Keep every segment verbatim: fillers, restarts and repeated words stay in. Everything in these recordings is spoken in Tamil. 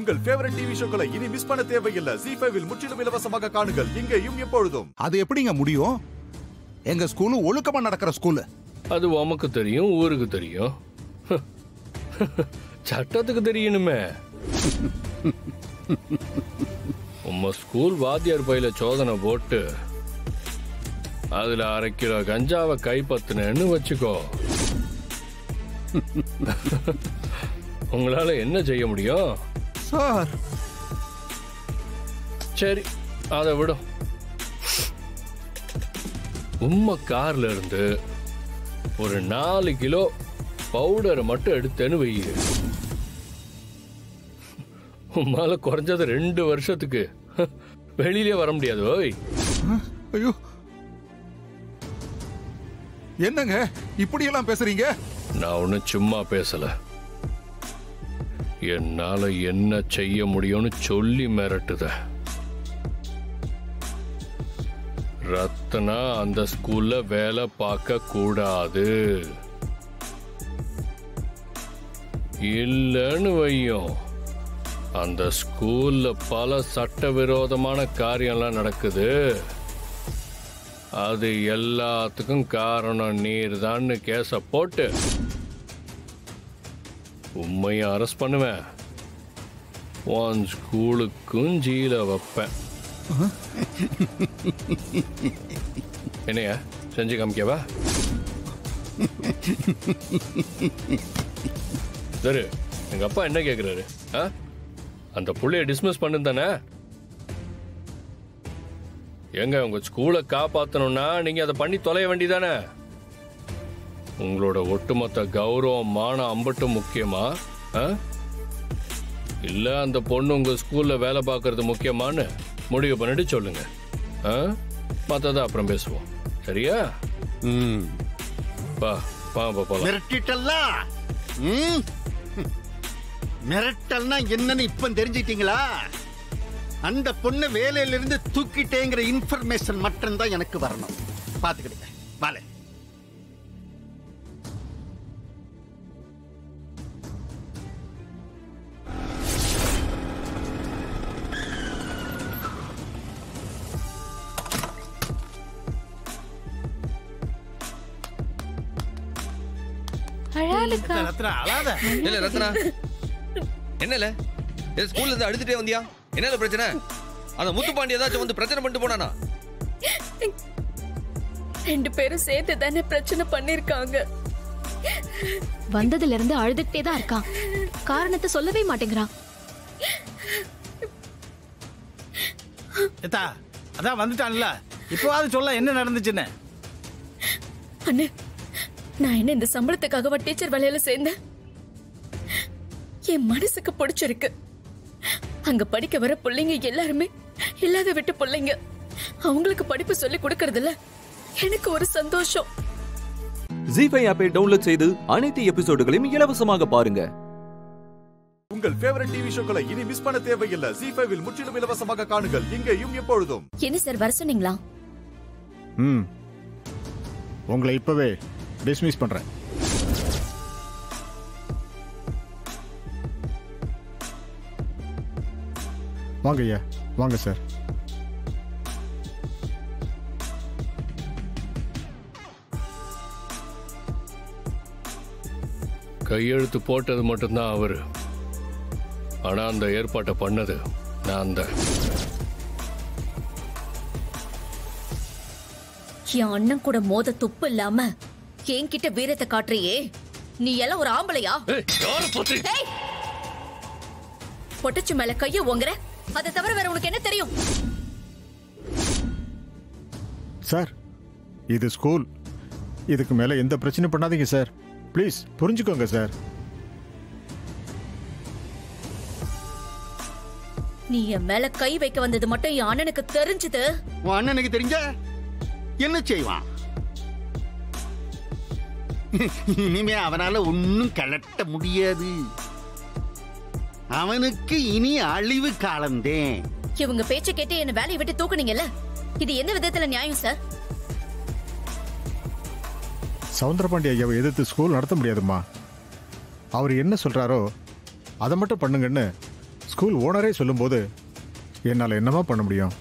உங்கள் ஃபேவரட் டிவி ஷோக்களை இனி மிஸ் பண்ண தேவையில்லை. ஜீ ஃபைவ் இல் முற்றிலும் இலவசமாக காணுங்கள், இங்கேயும் எப்பொழுதும். அது எப்படிங்க முடியும்? எங்க ஸ்கூலு ஒழுக்கமா நடக்கிற ஸ்கூலு. அது உமக்கு தெரியும், ஊருக்கு தெரியும், சட்டத்துக்கு தெரியணுமே. உம்ம ஸ்கூல் வாத்தியார் பையில சோதனை போட்டு அதுல அரை கிலோ கஞ்சாவை கைப்பத்தினு வச்சுக்கோ. உங்களால என்ன செய்ய முடியும் சார்? சரி, அதை விடும். உம்ம கார்ல இருந்து ஒரு நாலு கிலோ பவுடரை மட்டும் எடுத்தேன்னு வைய, உம்மால குறைஞ்சது ரெண்டு வருஷத்துக்கு வெளியிலே வர முடியாது. ஓய் ஐயோ, என்னங்க இப்படி எல்லாம் பேசுறீங்க? நான் ஒன்னும் சும்மா பேசல. என்னால என்ன செய்ய முடியும்னு சொல்லி மிரட்டுத. ரத்னா அந்த ஸ்கூல்ல வேலை பார்க்க கூடாது. இல்லன்னு வையும், அந்த ஸ்கூல்ல பல சட்டவிரோதமான காரியம்லாம் நடக்குது. அது எல்லாத்துக்கும் காரணம் நீர் தான் கேஸ போட்டு உண்மையை அரெஸ்ட் பண்ணுவேன். உன் ஸ்கூலுக்கும் ஜீல வைப்பேன். என்னையா செஞ்சு காமிக்கவா? சரி, எங்க அப்பா என்ன கேக்குறாரு? அந்த புள்ளைய டிஸ்மிஸ் பண்ணு தானே? எங்க உங்க ஸ்கூலை காப்பாத்தணும்னா நீங்க அதை பண்ணி தொலைய வேண்டியதானே? உங்களோட ஒட்டுமொத்த கௌரவம் மான அம்பட்டும் முக்கியமா, இல்ல அந்த பொண்ணு உங்க ஸ்கூல்ல வேலை பார்க்கறது முக்கியமான்னு முடிவு பண்ணிட்டு சொல்லுங்க. மத்தத அப்புறம் பேசுவோம், சரியா? ம், பா பா போலாம். மிரட்டிட்டல்லா? ம், மிரட்டல்னா என்னன்னு இப்ப தெரிஞ்சிட்டீங்களா? அந்த பொண்ணு வேலையில இருந்து தூக்கிட்டேங்கிற இன்ஃபர்மேஷன் மட்டும் தான் எனக்கு வரணும். பாத்துக்கிடுங்க. வாலே. என்னல ஸ்கூல்ல இருந்து அழுதுட்டே வந்தியா? என்ன பிரச்சனை? அந்த முத்துப்பாண்டி ஏதாச்சும் வந்து பிரச்சனை பண்ணிட்டு போனானா? ரெண்டு பேரும் சேர்த்து தானே பிரச்சனை பண்ணிருக்காங்க. வந்ததுல இருந்து அழுதுகிட்டே தான் இருக்கான். காரணத்தை சொல்லவே மாட்டேங்கிறான். அதான் வந்துட்டான்ல, இப்போவாது சொல்ல என்ன நடந்துச்சுன்னு. அண்ணே, நான் என்ன இந்த சம்பளத்துக்காகவா டீச்சர் வேலையில சேர்ந்தேன்? என் மனசுக்கு பிடிச்சிருக்கு. அங்க படிக்க வர பிள்ளைங்க எல்லாருமே இல்லாத விட்டு பிள்ளைங்க. அவங்களுக்கு படிப்பு சொல்லி கொடுக்கறதுல எனக்கு ஒரு சந்தோஷம். ஜீ ஃபைவ் ஆப்பை டவுன்லோட் செய்து அனைத்து எபிசோடுகளையும் இலவசமாக பாருங்க. உங்கள் ஃபேவரட் டிவி ஷோக்களை இனி மிஸ் பண்ண தேவையில்லை. ஜீ ஃபைவ் இல் முற்றிலும் இலவசமாக காணுங்கள், இங்கேயும் எப்பொழுதும். என்ன சார் வர சொன்னீங்களா? ம், உங்களை இப்பவே டிஸ்மிஸ் பண்றேன். வாங்க ஐயா, வாங்க சார். கையெழுத்து போட்டது மட்டும்தான் அவரு, ஆனா அந்த ஏற்பாட்டை பண்ணது நான் தான். என் அண்ணன் கூட மோத துப்பு இல்லாம என்கிட்ட வீரத்தை காட்டுறியே, நீ எல்லாம் ஒரு ஆம்பளையா? பொட்டச்சு மேல கைய ஓங்குற, அதை தவிர வேற உனக்கு என்ன தெரியும்? சார், இது ஸ்கூல். இதுக்கு மேல எந்த பிரச்சனையும் பண்ணாதீங்க சார். ப்ளீஸ் புரிஞ்சுக்கோங்க சார். நீ என் மேல கை வைக்க வந்தது மட்டும் என் அண்ணனுக்கு தெரிஞ்சது. உன் அண்ணனுக்கு தெரிஞ்ச என்ன செய்வான்? இனிமே அவனால ஒன்னும் கலட்ட முடியாது. அவனுக்கு இனி அழிவு காலந்தே. இவங்க பேச்ச கேட்டு என்ன வேலையை விட்டு தூக்குனீங்கல்ல, இது என்ன விதத்துல நியாயம் சார்? சவுந்தரபாண்டி ஐயாவை எதிர்த்து ஸ்கூல் நடத்த முடியாதுமா. அவர் என்ன சொல்றாரோ அதை மட்டும் பண்ணுங்கன்னு ஸ்கூல் ஓனரே சொல்லும்போது என்னால் என்னமா பண்ண முடியும்?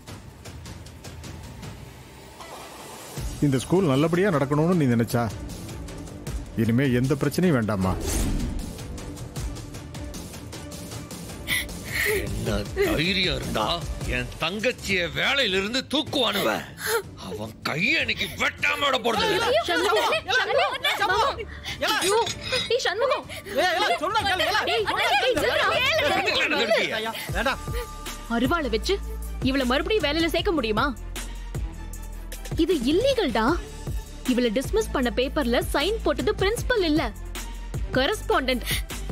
இந்த ஸ்கூல் நல்லபடியாக நடக்கணும்னு நீ நினைச்சா இனிமே எந்த பிரச்சனையும் வேண்டாமா? என்ன தைரியம் இருந்தா என் தங்கச்சிய வேலையிலிருந்து தூக்குவானுவ. அவன் கைய அன்னைக்கு வெட்டாம விட போறது. அருவாளை வச்சு இவளை மறுபடியும் வேலையில சேர்க்க முடியுமா? இது இல்லீகல்டா. இவளை டிஸ்மிஸ் பண்ண பேப்பர்ல சைன் போட்டது பிரின்சிபல் இல்ல, கரஸ்பாண்டன்ட்.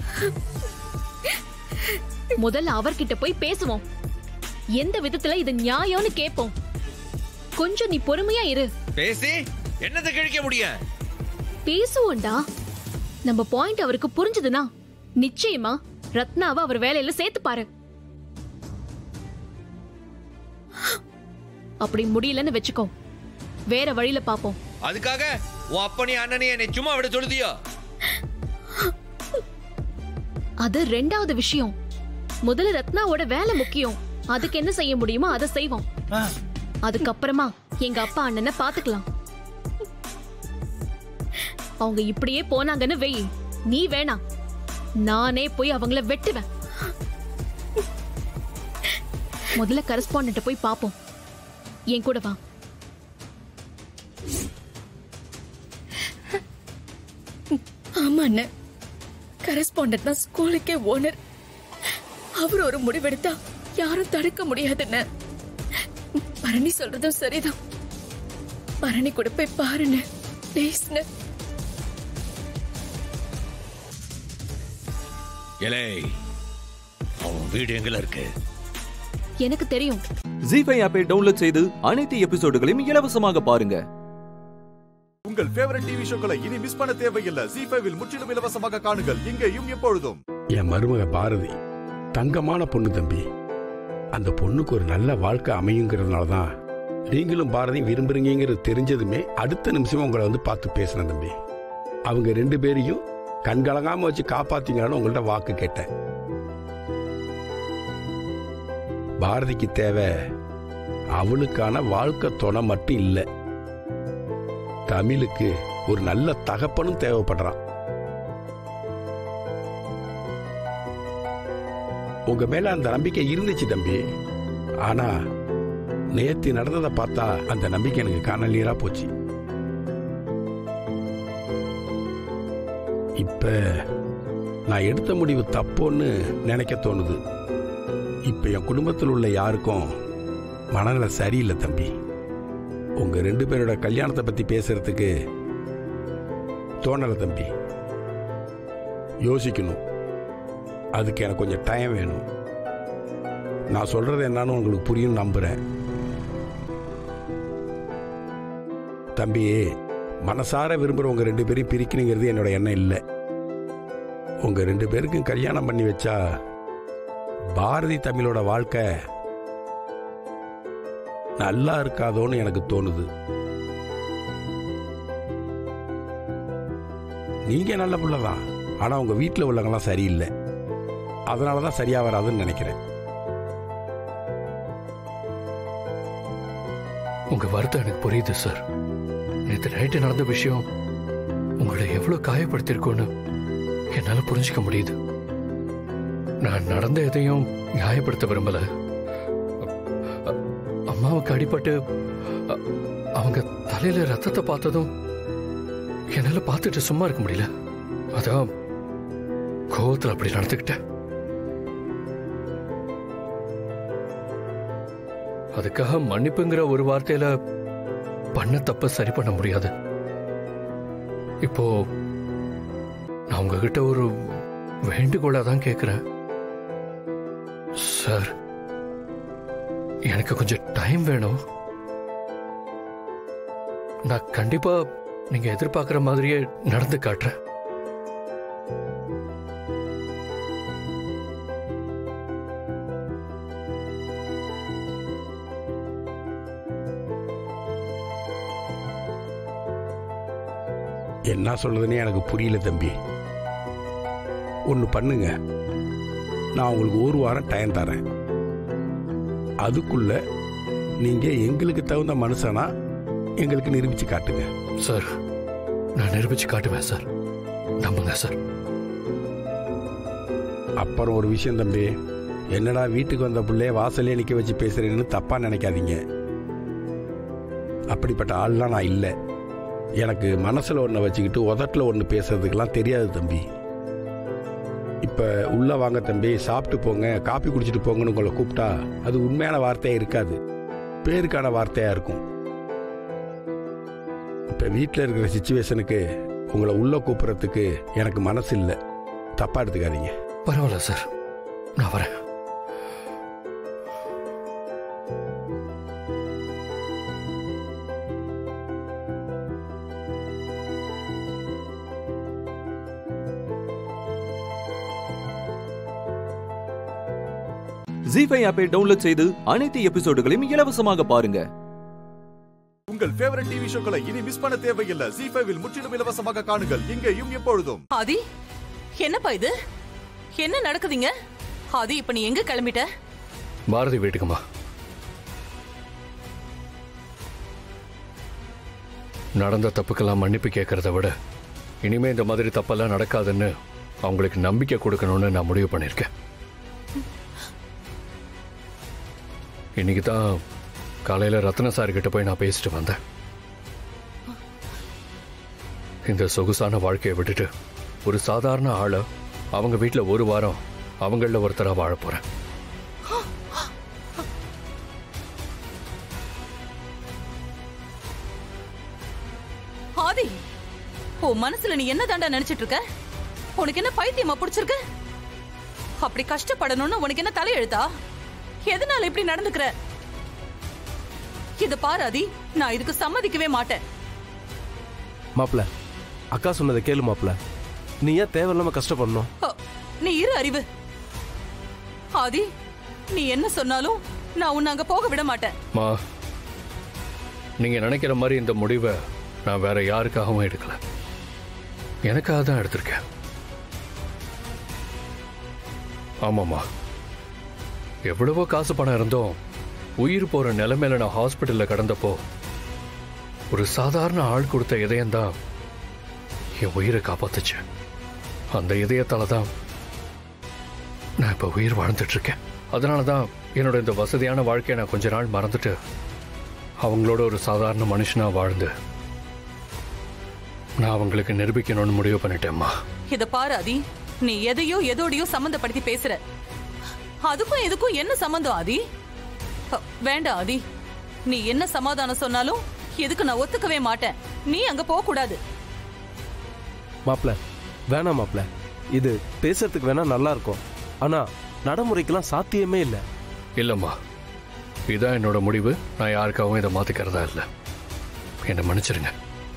முதல்ல அவர்கிட்ட போய் பேசுவோம். எந்த விதத்துல இது நியாயம்னு கேட்போம். கொஞ்சம் நீ பொறுமையா இரு. பேசி என்னத்தை கிழிக்க முடியும்? பேசுவோம்டா. நம்ம பாயிண்ட் அவருக்கு புரிஞ்சதுன்னா நிச்சயமா ரத்னாவை அவர் வேலையில சேர்த்து பாரு. அப்படி முடியலன்னு வெச்சுக்கோ, வேற வழியில பாப்போம். அதுக்காக உன் அப்பனி அண்ணனே என்னை சும்மா விட சொல்லுதியோ? அது ரெண்டாவது விஷயம். முதல்ல ரத்னாவோட வேலை முக்கியம். அதுக்கு என்ன செய்ய முடியுமோ அதை செய்வோம். அதுக்கப்புறமா எங்க அப்பா அண்ணனை பாத்துக்கலாம். அவங்க இப்படியே போனாங்கன்னு வெய், நீ வேணாம், நானே போய் அவங்கள வெட்டுவேன். முதல்ல கரஸ்பாண்டன்ட் போய் பாப்போம். என் கூட வா. ஆமா அண்ணன், கரஸ்பாண்டன்ட் தான் ஸ்கூலுக்கே ஓனர். அவர் ஒரு முடிவெடுத்தா யாரும் தடுக்க முடியாதுன்னு. பரணி சொல்றதும் சரிதான். பரணி கூட போய் பாருன்னு பேசுன. அவன் வீடு எங்கல இருக்கு? எனக்கு தெரியும். ஜீ ஃபைவ் ஆப்பை டவுன்லோட் செய்து அனைத்து எபிசோடுகளையும் இலவசமாக பாருங்க. உங்கள் ஃபேவரட் டிவி ஷோக்களை இனி மிஸ் பண்ண தேவையில்லை. ஜீ ஃபைவ் இல் முற்றிலும் இலவசமாக காணுங்கள், இங்கேயும் எப்பொழுதும். என் மருமக பாரதி தங்கமான பொண்ணு தம்பி. அந்த பொண்ணுக்கு ஒரு நல்ல வாழ்க்கை அமையுங்கிறதுனால தான் நீங்களும் பாரதியும் விரும்புறீங்கிறது தெரிஞ்சதுமே அடுத்த நிமிஷம் உங்களை வந்து பார்த்து பேசினேன் தம்பி. அவங்க ரெண்டு பேரையும் கண்கலங்காம வச்சு காப்பாத்தீங்களான்னு உங்கள்ட்ட வாக்கு கேட்டேன். பாரதிக்கு தேவை அவளுக்கான வாழ்க்கை துணை மட்டும் இல்லை, தமிழுக்கு ஒரு நல்ல தகப்பனும் தேவைப்படுறான். உங்க மேல அந்த நம்பிக்கை இருந்துச்சு தம்பி. ஆனா நேத்து நடந்ததை பார்த்தா அந்த நம்பிக்கை எனக்கு காணல் நீரா போச்சு. இப்ப நான் எடுத்த முடிவு தப்போன்னு நினைக்க தோணுது. இப்ப என் குடும்பத்தில் உள்ள யாருக்கும் மனநிலை சரியில்லை தம்பி. உங்க ரெண்டு பேரோட கல்யாணத்தை பத்தி பேசுறதுக்கு தோணலை தம்பி. யோசிக்கணும். அதுக்கு எனக்கு கொஞ்சம் டைம் வேணும். நான் சொல்றது என்னன்னு உங்களுக்கு புரியும் நம்புறேன் தம்பி. மனசார விரும்புறவங்க ரெண்டு பேரும் பிரிக்கணுங்கிறது என்னோட எண்ணம் இல்லை. உங்க ரெண்டு பேருக்கும் கல்யாணம் பண்ணி வச்சா பாரதி தமிழோட வாழ்க்கை நல்லா இருக்காதோன்னு எனக்கு தோணுது. நீங்க நல்ல புள்ளதான், ஆனா உங்க வீட்டில் உள்ளவங்கலாம் சரியில்லை. அதனாலதான் சரியா வராதுன்னு நினைக்கிறேன். உங்க வருத்தம் எனக்கு புரியுது சார். நேற்று நைட்டு நடந்த விஷயம் உங்களை எவ்வளவு காயப்படுத்திருக்கோன்னு என்னால புரிஞ்சுக்க முடியுது. நான் நடந்த எதையும் நியாயப்படுத்த விரும்பல. அம்மாவுக்கு அடிபட்டு அவங்க தலையில ரத்தத்தை பார்த்ததும் என்னால பார்த்துட்டு சும்மா இருக்க முடியல. அதான் கோவத்தில் அப்படி நடந்துக்கிட்டேன். அதுக்காக மன்னிப்புங்கிற ஒரு வார்த்தையில பண்ண தப்ப சரி பண்ண முடியாது. இப்போ நான் உங்ககிட்ட ஒரு வேண்டுகோளா தான் கேட்கிறேன் சார். எனக்கு கொஞ்சம் டைம் வேணும். நான் கண்டிப்பா நீங்க எதிர்பார்க்கிற மாதிரியே நடந்து காட்டுறேன். என்ன சொல்றதுன்னே எனக்கு புரியல தம்பி. ஒன்று பண்ணுங்க, நான் உங்களுக்கு ஒரு வாரம் டைம் தரேன். அதுக்குள்ள நீங்க எங்களுக்கு தகுந்த மனுஷனா எங்களுக்கு நிரூபிச்சு காட்டுங்க. சார், நான் நிரூபிச்சு காட்டுவேன் சார். நம்புங்க சார். அப்புறம் ஒரு விஷயம் தம்பி, என்னடா வீட்டுக்கு வந்த பிள்ளைய வாசலே நிக்க வச்சு பேசுறேன்னு தப்பா நினைக்காதீங்க. அப்படிப்பட்ட ஆள்லாம் நான் இல்லை. எனக்கு மனசுல ஒன்று வச்சுக்கிட்டு உதட்டில் ஒன்று பேசுறதுக்கெல்லாம் தெரியாது தம்பி. இப்போ உள்ள வாங்க தம்பி, சாப்பிட்டு போங்க, காப்பி குடிச்சிட்டு போங்கன்னு உங்களை கூப்பிட்டா அது உண்மையான வார்த்தையாக இருக்காது, பேருக்கான வார்த்தையாக இருக்கும். இப்போ வீட்டில் இருக்கிற சிச்சுவேஷனுக்கு உங்களை உள்ள கூப்பிட்றதுக்கு எனக்கு மனசு இல்லை, தப்பா எடுத்துக்காதீங்க. பரவாயில்ல சார், நான் வரேன். ஜீ ஃபைவ் ஆப்பை டவுன்லோட் செய்து அனைத்து எபிசோடுகளையும் இலவசமாக பாருங்க. உங்கள் ஃபேவரட் டிவி ஷோக்களை இனி மிஸ் பண்ண தேவையில்லை. ஜீ ஃபைவ் இல் முற்றிலும் இலவசமாக காணுங்கள், இங்கேயும் எப்பொழுதும். ஆதி, என்னப்பா இது? என்ன நடக்குதுங்க? ஆதி, இப்ப நீ எங்க கிளம்பிட்ட? பாரதி வீட்டுக்குமா. நடந்த தப்புக்கெல்லாம் மன்னிப்பு கேட்கறத விட இனிமே இந்த மாதிரி தப்பெல்லாம் நடக்காதுன்னு அவங்களுக்கு நம்பிக்கை கொடுக்கணும்னு நான் முடிவு பண்ணிருக்கேன். இன்னைக்கு தான் காலையில ரத்ன சார் கிட்ட போய் நான் பேசிட்டு வந்தேன். இந்த சொகுசான வாழ்க்கையை விட்டுட்டு ஒரு சாதாரண ஆளை அவங்க வீட்டுல ஒரு வாரம் அவங்கள ஒருத்தரா வாழ போறேன். ஆதி, உன் மனசுல நீ என்ன தாண்டா நினைச்சிட்டு இருக்க? உனக்கு என்ன பைத்தியமா பிடிச்சிருக்கு? அப்படி கஷ்டப்படணும்னு உனக்கு என்ன தலையெழுத்தா? எதனால இப்படி நடந்துக்கிற? இத பாரு ஆதி, நான் இதுக்கு சம்மதிக்கவே மாட்டேன். மாப்ள, அக்கா சொன்னதை கேளு மாப்ள. நீ ஏன் தேவையில்லாம கஷ்டப்படணும்? நீ இரு அறிவு. ஆதி, நீ என்ன சொன்னாலும் நான் உன்னை அங்க போக விட மாட்டேன். மா, நீங்க நினைக்கிற மாதிரி இந்த முடிவை நான் வேற யாருக்காகவும் எடுக்கல, எனக்காக தான் எடுத்திருக்கேன். ஆமாமா, எவ்வளவோ காசு பணம் இருந்தோம் உயிர் போற நிலைமையில நான் ஹாஸ்பிட்டல்ல கடந்தப்போ ஒரு சாதாரண ஆள் கொடுத்த இதயம் தான் என் உயிரை காப்பாத்துச்சு. அந்த இதயத்தால தான் நான் இப்ப உயிர் வாழ்ந்துட்டு இருக்கேன். அதனாலதான் என்னோட இந்த வசதியான வாழ்க்கையை நான் கொஞ்ச நாள் மறந்துட்டு அவங்களோட ஒரு சாதாரண மனுஷனா வாழ்ந்து நான் அவங்களுக்கு நிரூபிக்கணும்னு முடிவு பண்ணிட்டேம்மா. இத பாரு ஆதி, நீ எதையோ எதோடையோ சம்பந்தப்படுத்தி பேசுற. அதுக்கும் இதுக்கும் என்ன சம்பந்தம் ஆதி? வேண்டாம் ஆதி, நீ என்ன சமாதானம் சொன்னாலும் எதுக்கு நான் ஒத்துக்கவே மாட்டேன். நீ அங்க போக கூடாது. மாப்ள, வேணாம் மாப்ள. இது பேசுறதுக்கு வேணா நல்லா இருக்கும், ஆனா நடைமுறைக்கெல்லாம் சாத்தியமே இல்லை. இல்லம்மா, இதான் என்னோட முடிவு. நான் யாருக்காகவும் இதை மாத்திக்கிறதா இல்லை. என்னை மன்னிச்சிருங்க.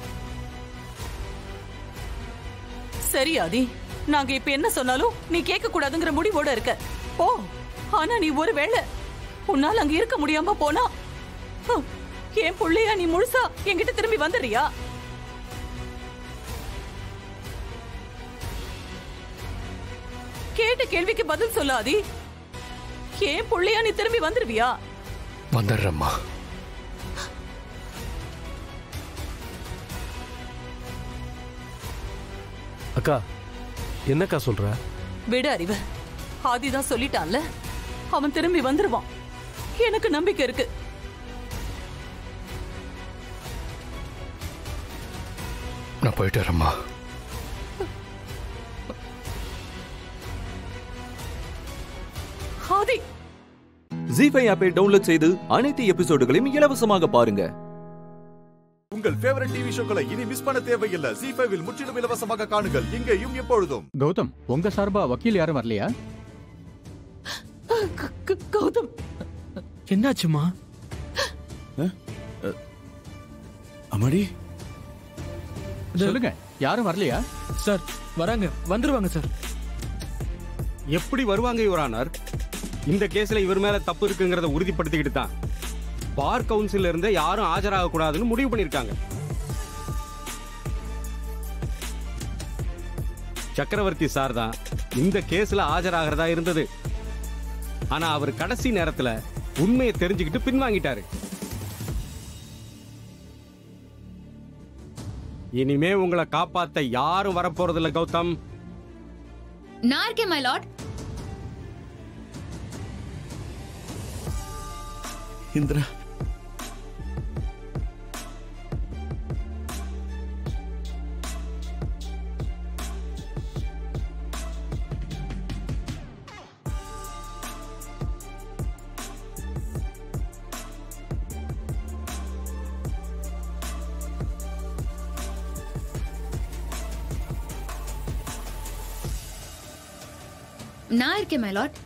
சரி ஆதி, நாங்க இப்ப என்ன சொன்னாலும் நீ கேட்க கூடாதுங்கிற முடிவோட இருக்க. போ. ஆனா நீ ஒருவேளை உன்னால அங்க இருக்க முடியாம போனா என் புள்ளையா நீ முழுசா என்கிட்ட திரும்பி வந்துடுறியா? கேட்ட கேள்விக்கு பதில் சொல்லாதி. என் புள்ளையா நீ திரும்பி வந்துருவியா? வந்துடுறம்மா. அக்கா, என்னக்கா சொல்ற? விட அறிவு. ஆதிதான் சொல்லிட்டான்ல, அவன் திரும்பி வந்துருவான். எனக்கு நம்பிக்கை இருக்கு. நான் போயிட்டு வரேம்மா. ஆதி, ஜீ ஃபைவ் ஆப்பை டவுன்லோட் செய்து அனைத்து எபிசோடுகளையும் இலவசமாக பாருங்க. உங்கள் ஃபேவரட் டிவி ஷோக்களை இனி மிஸ் பண்ண தேவையில்லை. ஜீ ஃபைவ் இல் முற்றிலும் இலவசமாக காணுங்கள், இங்கேயும் எப்பொழுதும். கௌதம், உங்க சார்பா வக்கீல் யாரும் வரலையா? கௌதம், என்னாச்சுமா? அம்மாடி, சொல்லுங்க, யாரும் வரலையா? சார் வராங்க, வந்துருவாங்க சார். எப்படி வருவாங்க யுவர் ஆனர்? இந்த கேஸ்ல இவர் மேல தப்பு இருக்குங்கிறத உறுதிப்படுத்திக்கிட்டு தான் பார் கவுன்சில் இருந்து யாரும் ஆஜராக கூடாதுன்னு முடிவு பண்ணிருக்காங்க. சக்கரவர்த்தி சார் தான் இந்த கேஸ்ல ஆஜராகிறதா இருந்தது. ஆனா அவர் கடைசி நேரத்துல உண்மையை தெரிஞ்சுக்கிட்டு பின்வாங்கிட்டாரு. இனிமே உங்களை காப்பாத்த யாரும் வரப்போறதில்ல கௌதம். நான் இருக்கேன் மை லார்ட். இந்திரா, நான் இருக்கேன் மை லார்ட்.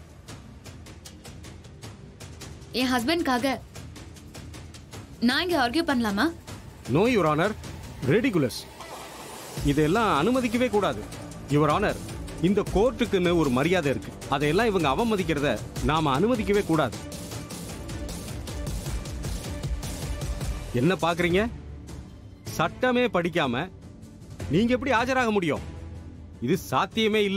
என் ஹஸ்பண்ட்காக நான் இங்க ஆர்கியூ பண்ணலாமா? No your honour, ridiculous. இதெல்லாம் அனுமதிக்கவே கூடாது. யுவர் ஆனர், இந்த கோர்ட்டுக்குன்னு ஒரு மரியாதை இருக்கு. அதையெல்லாம் இவங்க அவமதிக்கிறத நாம அனுமதிக்கவே கூடாது. என்ன பாக்குறீங்க? சட்டமே படிக்காம நீங்க எப்படி ஆஜராக முடியும்? இது சாத்தியமே இல்ல.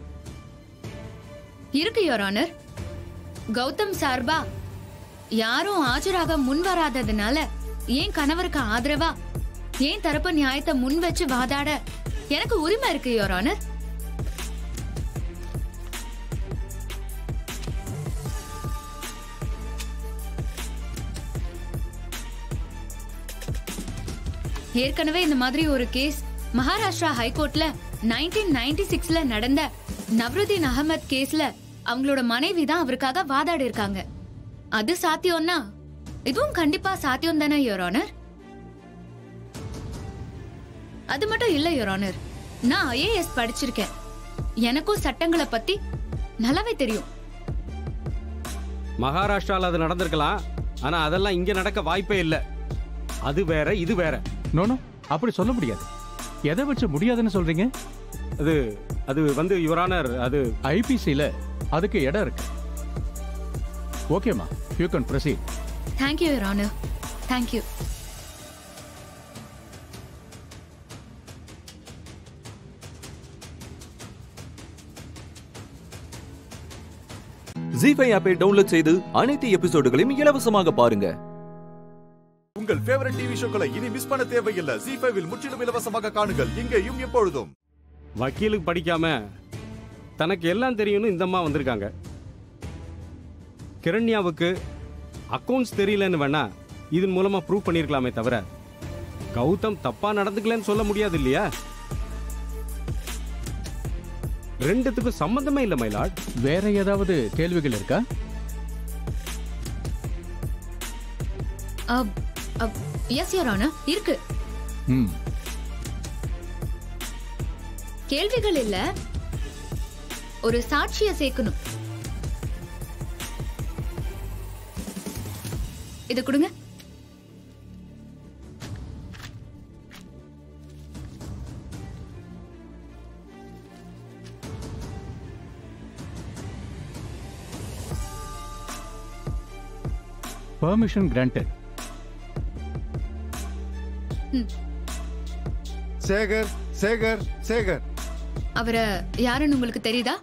இருக்கு யுவர் ஆனர். கௌதம் சார்பா யாரும் ஆஜராக முன் வராததுனால ஏன் கணவருக்கு ஆதரவா ஏன் தரப்பு நியாயத்தை முன் வச்சு வாதாட எனக்கு உரிமை இருக்கு யுவர் ஆனர். ஏற்கனவே இந்த மாதிரி ஒரு கேஸ் மகாராஷ்டிரா ஹைகோர்ட்ல நைன்டீன் நைன்டி சிக்ஸ்ல நடந்த நவ்ருதீன் அகமத் கேஸ்ல அவங்களோட மனைவி தான் அவருக்காக வாதாடி இருக்காங்க. அது சாத்தியம்னா இதுவும் கண்டிப்பா சாத்தியம் தானே யுவர் ஆனர். அது மட்டும் இல்ல யுவர் ஆனர், நான் ஐஏஎஸ் படிச்சிருக்கேன். எனக்கும் சட்டங்களை பத்தி நல்லாவே தெரியும். மகாராஷ்டிரால அது நடந்திருக்கலாம், ஆனா அதெல்லாம் இங்க நடக்க வாய்ப்பே இல்ல. அது வேற, இது வேற. நோனோ, அப்படி சொல்ல முடியாது. எதை வச்சு முடியாதுன்னு சொல்றீங்க? அது அது வந்து யுவர் ஆனர், அது ஐபிசில அதுக்கு இடம் இருக்கு. ஓகேமா, you can proceed. Thank you your honour. Thank you. Zee five ஆப்பை டவுன்லோட் செய்து அனைத்து எபிசோடுகளையும் இலவசமாக பாருங்க. உங்கள் ஃபேவரட் டிவி ஷோக்களை இனி மிஸ் பண்ண தேவையில்லை. ஜீ ஃபைவ் இல் முற்றிலும் இலவசமாக காணுங்கள், இங்கேயும் எப்பொழுதும். வக்கீலுக்கு படிக்காம தனக்கு எல்லாம் தெரியும்னு இந்த அம்மா வந்திருக்காங்க. கிரண்யாவுக்கு அக்கவுண்ட்ஸ் தெரியலன்னு வேணா இதன் மூலமா ப்ரூவ் பண்ணிருக்கலாமே தவிர கௌதம் தப்பா நடந்துக்கலன்னு சொல்ல முடியாது இல்லையா? ரெண்டுத்துக்கும் சம்பந்தமே இல்ல மை லார்ட். வேற ஏதாவது கேள்விகள் இருக்கா? எஸ் யுவர் ஆனர், இருக்கு. கேள்விகள் இல்ல, ஒரு சாட்சிய சேர்க்கணும். இத கொடுங்க. Permission granted. சேகர் சேகர் சேகர் அவரை யாருன்னு உங்களுக்கு தெரியுதா?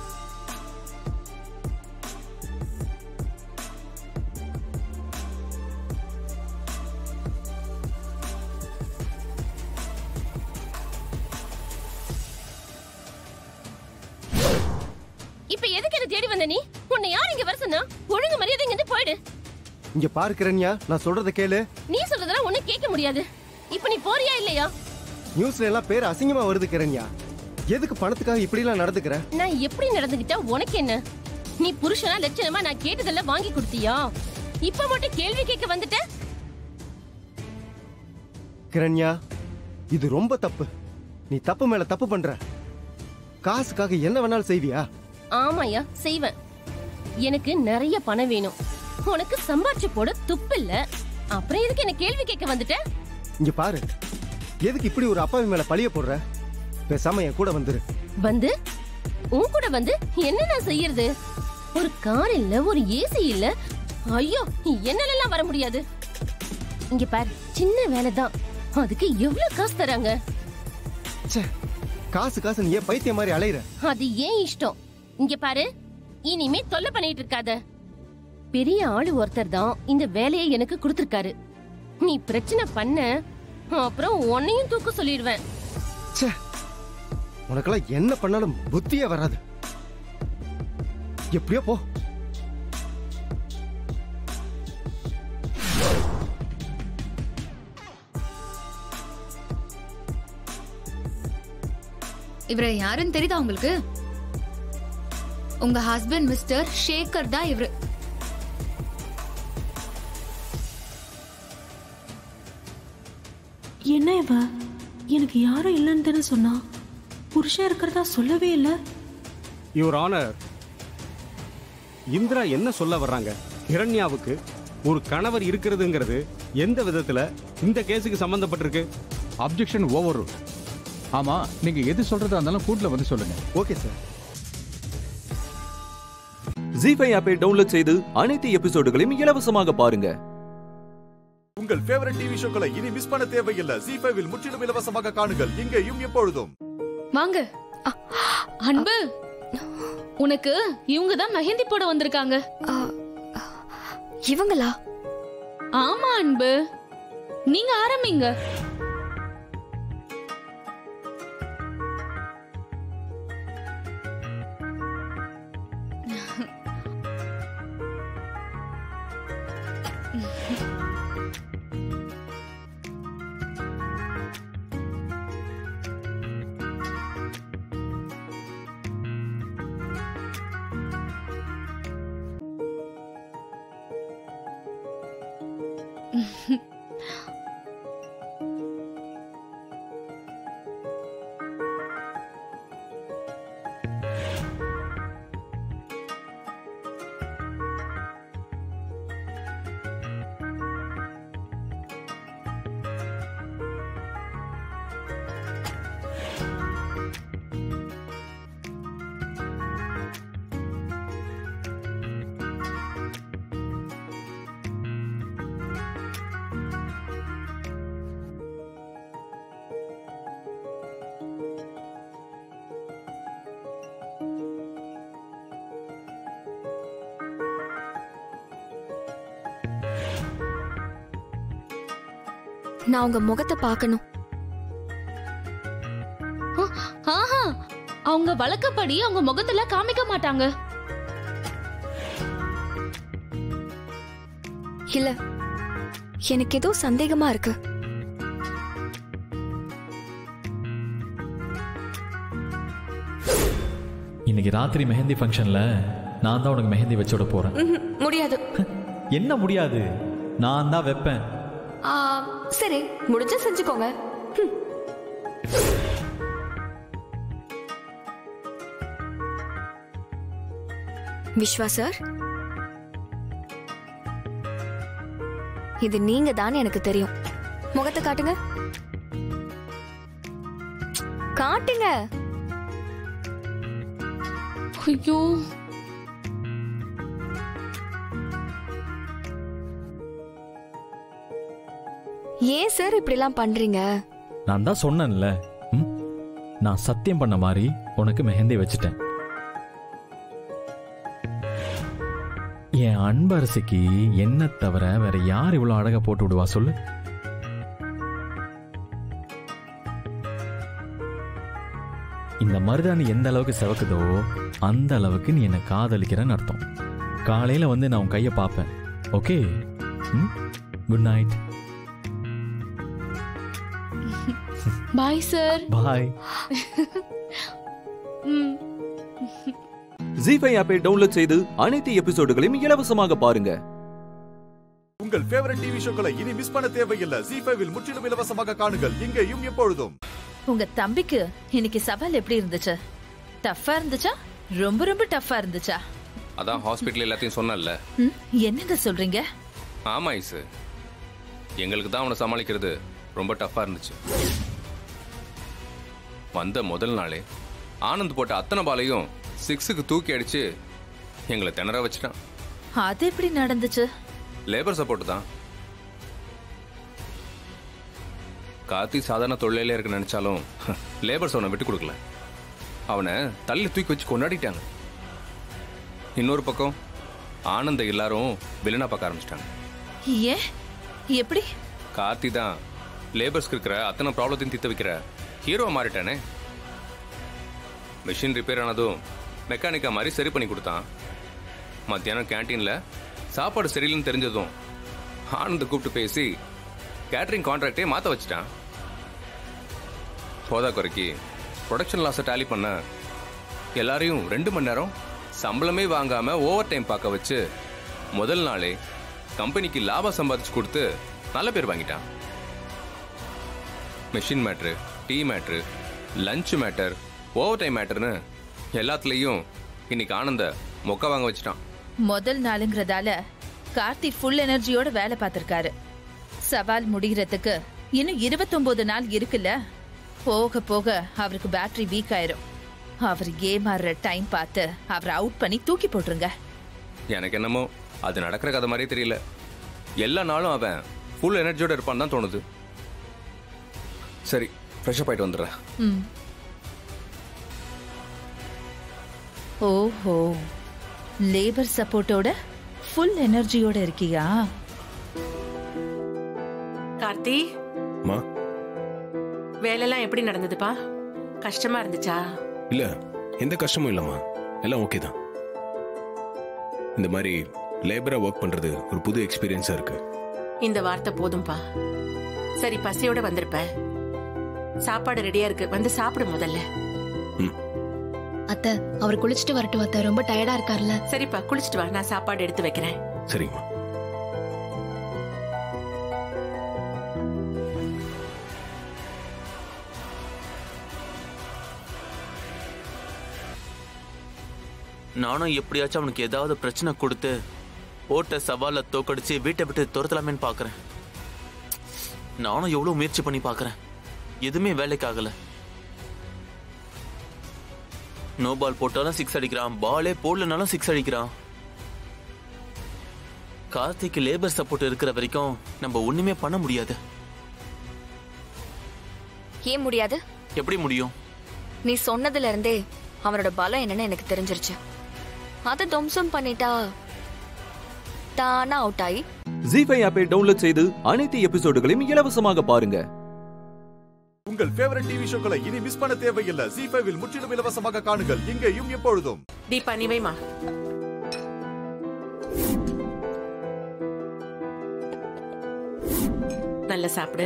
இப்ப எதுக்கு என்ன தேடி வந்த நீ? உன்னை யார் இங்க வர சொன்னா? ஒழுங்கு மரியாதை இங்க இருந்து போயிடு. இங்க பாரு கிரண்யா, நான் சொல்றத கேளு. நீ சொல்றதெல்லாம் ஒண்ணு கேட்க முடியாது. இப்ப நீ போறியா இல்லையா? நியூஸ்ல எல்லாம் பேர் அசிங்கமா வருது கிரண்யா. எதுக்கு பணத்துக்காக இப்படி எல்லாம் நடந்துக்கிற? நான் எப்படி நடந்துக்கிட்டா உனக்கு என்ன? நீ புருஷனா லட்சணமா நான் கேட்டதெல்லாம் வாங்கி கொடுத்தியா? இப்ப மட்டும் கேள்வி கேட்க வந்துட்ட? கிரண்யா, இது ரொம்ப தப்பு. நீ தப்பு மேல தப்பு பண்ற. காசுக்காக என்ன வேணாலும் செய்வியா? ஆமாயா, செய்வேன். எனக்கு நிறைய பணம் வேணும். உனக்கு சம்பாதிச்சு போட துப்பு இல்ல. அப்புறம் எதுக்கு என்ன கேள்வி கேட்க வந்துட்ட? இங்க பாரு, எதுக்கு இப்படி ஒரு அப்பாவி மேல பழிய போடுற? பேசாம என் கூட வந்துரு. வந்து உன் கூட வந்து என்ன நான் செய்யறது? ஒரு கார் இல்ல, ஒரு ஏசி இல்ல. ஐயோ, என்னாலலாம் வர முடியாது. இங்க பாரு, சின்ன வேலைதான், அதுக்கு எவ்வளவு காசு தராங்க? காசு காசு நீ ஏன் பைத்தியம் மாதிரி அலையிற? அது ஏன் இஷ்டம். இங்க பாரு, இனிமே தொல்லை பண்ணிட்டு இருக்காத. பெரிய ஆளு ஒருத்தர் தான் இந்த வேலையை எனக்கு கொடுத்திருக்காரு. நீ பிரச்சனை பண்ண அப்புறம் உன்னையும் தூக்க சொல்லிடுவேன். உனக்கெல்லாம் என்ன பண்ணாலும் புத்தியே வராது. எப்படியோ போ. இவரை யாருன்னு தெரியுதா உங்களுக்கு? உங்க ஹஸ்பண்ட் மிஸ்டர் ஷேகர் தான் இவரு. என்ன இவ எனக்கு யாரும் இல்லைன்னு தானே சொன்னா, புருஷன் இருக்கிறதா சொல்லவே இல்லை. யுவர் ஆனர், இந்திரா என்ன சொல்ல வர்றாங்க? ஹிரண்யாவுக்கு ஒரு கணவர் இருக்கிறதுங்கிறது எந்த விதத்துல இந்த கேஸுக்கு சம்பந்தப்பட்டிருக்கு? Objection over rule. ஆமா, நீங்க எது சொல்றதா இருந்தாலும் கூட்ல வந்து சொல்லுங்க. Okay sir. ஜீ ஃபைவ் ஆப்பை டவுன்லோட் செய்து அனைத்து எபிசோடுகளையும் இலவசமாக பாருங்க. உங்கள் ஃபேவரட் டிவி ஷோக்களை இனி மிஸ் பண்ண தேவையில்லை. ஜீ ஃபைவ் இல் முற்றிலும் இலவசமாக காணுங்கள், இங்கேயும் எப்பொழுதும். வாங்க. அன்பு, உனக்கு இவங்க தான் மெஹந்தி போட வந்திருக்காங்க. இவங்களா? ஆமா அன்பு, நீங்க ஆரம்பிங்க. நான் உங்க முகத்தை பார்க்கணும். ஆஹா, அவங்க வழக்கப்படி அவங்க முகத்துல காமிக்க மாட்டாங்க. இல்ல, எனக்கு ஏதோ சந்தேகமா இருக்கு. இன்னைக்கு ராத்திரி மெஹந்தி ஃபங்க்ஷன்ல நான் தான் உனக்கு மெஹந்தி வச்சு விட போறேன். முடியாது. என்ன முடியாது? நான் தான் வைப்பேன். சரி, முடிஞ்சா செஞ்சுக்கோங்க. விஸ்வா சார், இது நீங்க தான் எனக்கு தெரியும். முகத்தை காட்டுங்க. காட்டுங்க. ஐயோ, ஏன் சார் இப்படி எல்லாம் பண்றீங்க? நான் தான் சொன்னேன்ல, நான் சத்தியம் பண்ண மாதிரி உனக்கு மெஹந்தி வச்சுட்டேன். என் அன்பரசிக்கு என்ன தவிர வேற யார் இவ்வளவு அழகா போட்டு விடுவா சொல்லு? இந்த மருதாணி எந்த அளவுக்கு செவக்குதோ அந்த அளவுக்கு நீ என்ன காதலிக்கிறன்னு அர்த்தம். காலையில வந்து நான் உன் கையை பார்ப்பேன். Okay, good night. Bye sir. Bye. Zee five ஆப்பை டவுன்லோட் செய்து அனைத்து எபிசோடுகளையும் இலவசமாக பாருங்க. உங்கள் ஃபேவரட் டிவி ஷோக்களை இனி மிஸ் பண்ண தேவையில்லை. ஜீ ஃபைவ் இல் முற்றிலும் இலவசமாக காணுங்கள், இங்கேயும் எப்பொழுதும். உங்க தம்பிக்கு இன்னைக்கு சவால் எப்படி இருந்துச்சு? டஃப்பா இருந்துச்சா? ரொம்ப ரொம்ப டஃப்பா இருந்துச்சா? அதான் ஹாஸ்பிட்டல் எல்லாத்தையும் சொன்னல. என்னங்க சொல்றீங்க? ஆமா ஐசு, எங்களுக்கு தான் அவனை சமாளிக்கிறது ரொம்ப டஃப்பா இருந்துச்சு. வந்த முதல் நாளே ஆனந்த் போட்ட அத்தனை பாலையும் சிக்ஸுக்கு தூக்கி அடிச்சு எங்களை திணற வச்சிட்டான். அது எப்படி நடந்துச்சு? லேபர் சப்போர்ட் தான். கார்த்தி சாதாரண தொழிலே இருக்கு நினைச்சாலும் லேபர்ஸ் அவனை விட்டு கொடுக்கல. அவனை தள்ளி தூக்கி வச்சு கொண்டாடிட்டாங்க. இன்னொரு பக்கம் ஆனந்த எல்லாரும் வில்லனா பார்க்க ஆரம்பிச்சிட்டாங்க. ஏன் எப்படி? கார்த்தி தான் லேபர்ஸ்க்கு இருக்கிற அத்தனை ப்ராப்ளத்தையும் தீர்த்து வைக்கிற ஹீரோ மாறிட்டானே. மிஷின் ரிப்பேர் ஆனதும் மெக்கானிக்கா மாதிரி சரி பண்ணி கொடுத்தான். மத்தியானம் கேன்டீனில் சாப்பாடு சரியில்லைன்னு தெரிஞ்சதும் ஆனந்த் கூப்பிட்டு பேசி கேட்டரிங் கான்ட்ராக்டே மாற்ற வச்சுட்டான். போதா குறைக்கு ப்ரொடக்ஷன் லாஸை டேலி பண்ண எல்லாரையும் ரெண்டு மணி நேரம் சம்பளமே வாங்காம ஓவர் டைம் பார்க்க வச்சு முதல் நாளே கம்பெனிக்கு லாபம் சம்பாதிச்சு கொடுத்து நல்ல பேர் வாங்கிட்டான். Machine matter, tea matter, lunch matter, over time மேட்டர்னு எல்லாத்துலேயும் இன்னைக்கு ஆனந்த மொக்க வாங்க வச்சுட்டான். முதல் நாளுங்கிறதால கார்த்தி ஃபுல் எனர்ஜியோட வேலை பார்த்திருக்காரு. சவால் முடிகிறதுக்கு இன்னும் இருபத்தொன்பது நாள் இருக்குல்ல. போக போக அவருக்கு பேட்டரி வீக் ஆயிரும். அவர் ஏமாறுற டைம் பார்த்து அவரை அவுட் பண்ணி தூக்கி போட்டுருங்க. எனக்கு என்னமோ அது நடக்கிற கதை மாதிரியே தெரியல. எல்லா நாளும் அவன் ஃபுல் எனர்ஜியோட இருப்பான்னு தான் தோணுது. சரி, ஃப்ரெஷ்ஷப் ஆயிட்டு வந்துடுறேன். ம். ஓஹோ, லேபர் சப்போர்ட்டோட ஃபுல் எனர்ஜியோட இருக்கியா? கார்த்தி, மா வேலையெல்லாம் எப்படி நடந்ததுப்பா? கஷ்டமா இருந்துச்சா? இல்ல, எந்த கஷ்டமும் இல்லம்மா, எல்லாம் ஓகே தான். இந்த மாதிரி லேபரா ஒர்க் பண்றது ஒரு புது எக்ஸ்பீரியன்ஸா இருக்கு. இந்த வார்த்தை போதும்பா. சரி, பசியோட வந்திருப்ப, சாப்பாடு ரெடியா இருக்கு, வந்து சாப்பிடு முதல்ல. அத்தை, அவர் குளிச்சுட்டு வரட்டும் அத்தை, ரொம்ப டயர்டா இருக்கார்ல. சரிப்பா, குளிச்சுட்டு வா, நான் சாப்பாடு எடுத்து வைக்கிறேன். சரிங்கம்மா. நானும் எப்படியாச்சும் அவனுக்கு ஏதாவது பிரச்சனை கொடுத்து ஓட்ட சவால தோக்கடிச்சு வீட்டை விட்டு துரத்தலாமேன்னு பாக்குறேன். நானும் எவ்வளவு முயற்சி பண்ணி பாக்குறேன், எதுவுமே வேலைக்கு ஆகல. நோ பால் போட்டாலும் சிக்ஸ் அடிக்கிறான், பாலே போடலனாலும் சிக்ஸ் அடிக்கிறான். கார்த்திக்கு லேபர் சப்போர்ட் இருக்கிற வரைக்கும் நம்ம ஒண்ணுமே பண்ண முடியாது. ஏன் முடியாது? எப்படி முடியும்? நீ சொன்னதுல இருந்தே அவனோட பலம் என்னன்னு எனக்கு தெரிஞ்சிருச்சு. அதை துவம்சம் பண்ணிட்டா தானா அவுட் ஆகி ஜீ ஃபைவ் ஆப்பை டவுன்லோட் செய்து அனைத்து எபிசோடுகளையும் இலவசமாக பாருங்க. உங்கள் ஃபேவரட் டிவி ஷோக்களை இனி மிஸ் பண்ண தேவையில்லை. ஜீ ஃபைவ் இல் முற்றிலும் இலவசமாக காணுங்கள், இங்கேயும் எப்பொழுதும். தீபா, நீ வைமா. நல்ல சாப்பிடு.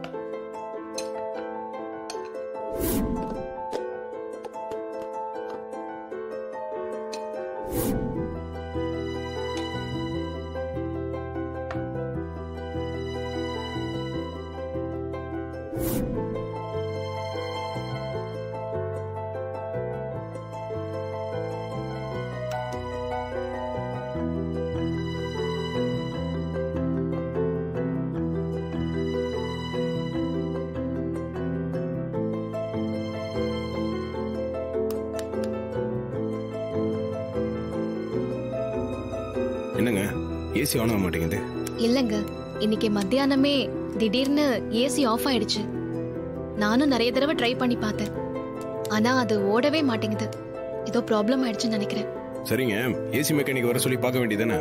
என்னங்க, ஏசி ஆன் ஆக மாட்டேங்குது? இல்லங்க, இன்னைக்கு மத்தியானமே திடீர்னு ஏசி ஆஃப் ஆயிடுச்சு. நானும் நிறைய தடவை ட்ரை பண்ணி பார்த்தேன், ஆனா அது ஓடவே மாட்டேங்குது. ஏதோ ப்ராப்ளம் ஆயிடுச்சுன்னு நினைக்கிறேன். சரிங்க, ஏசி மெக்கானிக் வர சொல்லி பார்க்க வேண்டியதானே?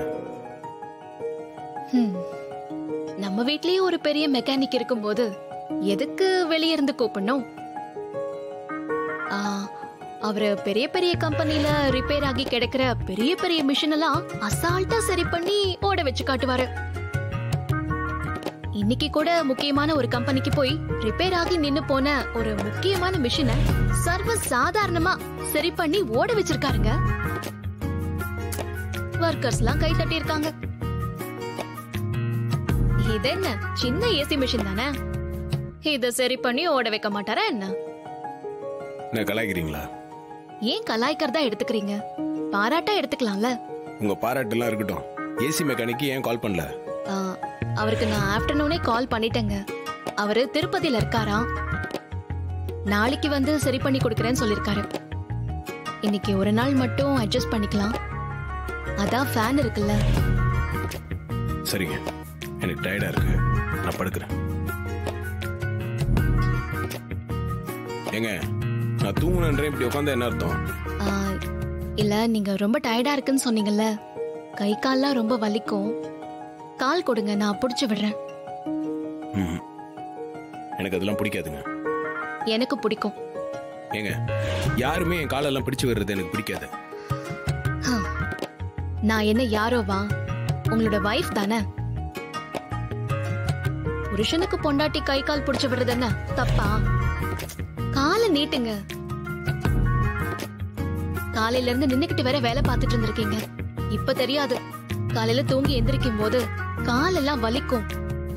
ஹம். நம்ம வீட்லயே ஒரு பெரிய மெக்கானிக் இருக்கும்போது எதுக்கு வெளியே இருந்து கூப்பிடணும்? ஆ, அவரு பெரிய பெரிய கம்பெனில ரிப்பேர் ஆகி கிடைக்கிற பெரிய பெரிய மிஷின் எல்லாம் அசால்ட்டா சரி பண்ணி ஓட வச்சு காட்டுவாரு. இன்னைக்கு கூட முக்கியமான ஒரு கம்பெனிக்கு போய் ரிப்பேர் ஆகி நின்னு போன ஒரு முக்கியமான மிஷினை சர்வ சாதாரணமா சரி பண்ணி ஓட வச்சிருக்காருங்க. ஒர்க்கர்ஸ் எல்லாம் கை தட்டி இருக்காங்க. இது என்ன சின்ன ஏசி மிஷின் தானே, இத சரி பண்ணி ஓட வைக்க மாட்டாரா என்ன? என்ன கலாய்க்கிறீங்களா? ஏன் கலாய்க்கிறதா எடுத்துக்கிறீங்க? பாராட்டா எடுத்துக்கலாம்ல. உங்க பாராட்டு எல்லாம் இருக்கட்டும், ஏசி மெக்கானிக்கு ஏன் கால் பண்ணல? ஆ, அவருக்கு நான் ஆஃப்டர்நூனே கால் பண்ணிட்டேங்க. அவரு திருப்பதியில இருக்காராம். நாளைக்கு வந்து சரி பண்ணி கொடுக்கறேன்னு சொல்லிருக்காரு. இன்னைக்கு ஒரு நாள் மட்டும் அட்ஜஸ்ட் பண்ணிக்கலாம். அதான் ஃபேன் இருக்குல்ல. சரிங்க, எனக்கு டயர்டா இருக்கு, நான் படுக்கிறேன். ஏங்க, நான் தூங்குனேன்றேன், இப்படி உட்காந்தா என்ன அர்த்தம்? இல்ல நீங்க ரொம்ப டயர்டா இருக்குன்னு சொன்னீங்கல்ல, கை கால்லாம் ரொம்ப வலிக்கும். கால் கொடுங்க, நான் புடிச்சு விடுறேன். ம். எனக்கு அதெல்லாம் பிடிக்காதுங்க. எனக்கு பிடிக்கும். ஏங்க, யாருமே என் காலெல்லாம் பிடிச்சு விடுறது எனக்கு பிடிக்காது. நான் என்ன யாரோவா? உங்களோட வைஃப் தானே. புருஷனுக்கு பொண்டாட்டி கை கால் புடிச்சு விடுறது என்ன தப்பா? காலை நீட்டுங்க. காலையில இருந்து நின்னுக்கிட்டு வேற வேலை பார்த்துட்டு இருந்திருக்கீங்க. இப்ப தெரியாது, காலையில தூங்கி எந்திரிக்கும் போது காலெல்லாம் வலிக்கும்.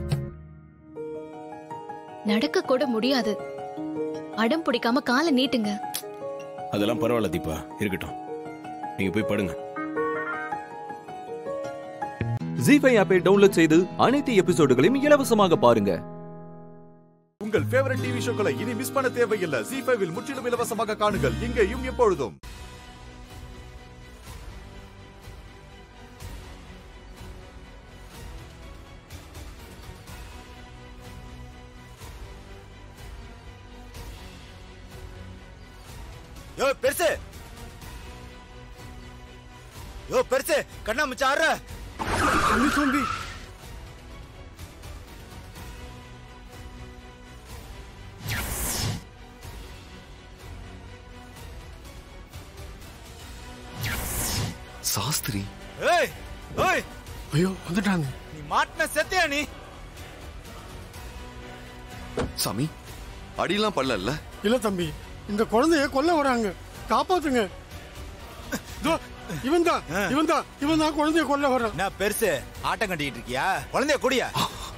நடக்க கூட முடியாது. அடம் பிடிக்காம காலை நீட்டுங்க. அதெல்லாம் பரவாயில்ல தீபா, இருக்கட்டும். நீங்க போய் படுங்க. ஜீ ஃபைவ் ஆப்பை டவுன்லோட் செய்து அனைத்து எபிசோடுகளையும் இலவசமாக பாருங்க. உங்கள் ஃபேவரட் டிவி ஷோக்களை இனி மிஸ் பண்ண தேவையில்லை. ஜீ ஃபைவ் இல் முற்றிலும் இலவசமாக காணுங்கள், இங்கேயும் எப்பொழுதும். யோ பெருசு, யோ பெருசு, கண்ணா மச்சான் ஆற அண்ணி சோம்பி. சாஸ்திரி. ஏய் ஏய், ஐயோ வந்துட்டாங்க. நீ மாட்டின செத்தியா நீ? சாமி, அடியெல்லாம் படல. இல்ல தம்பி, இந்த குழந்தைய கொல்ல வராங்க, காப்பாத்துங்க. இவன் தான் இவன் தான் இவன் தான் குழந்தைய கொல்ல வரான். நான் பெருசு ஆட்டம் கட்டிட்டு இருக்கியா? குழந்தைய குடியா?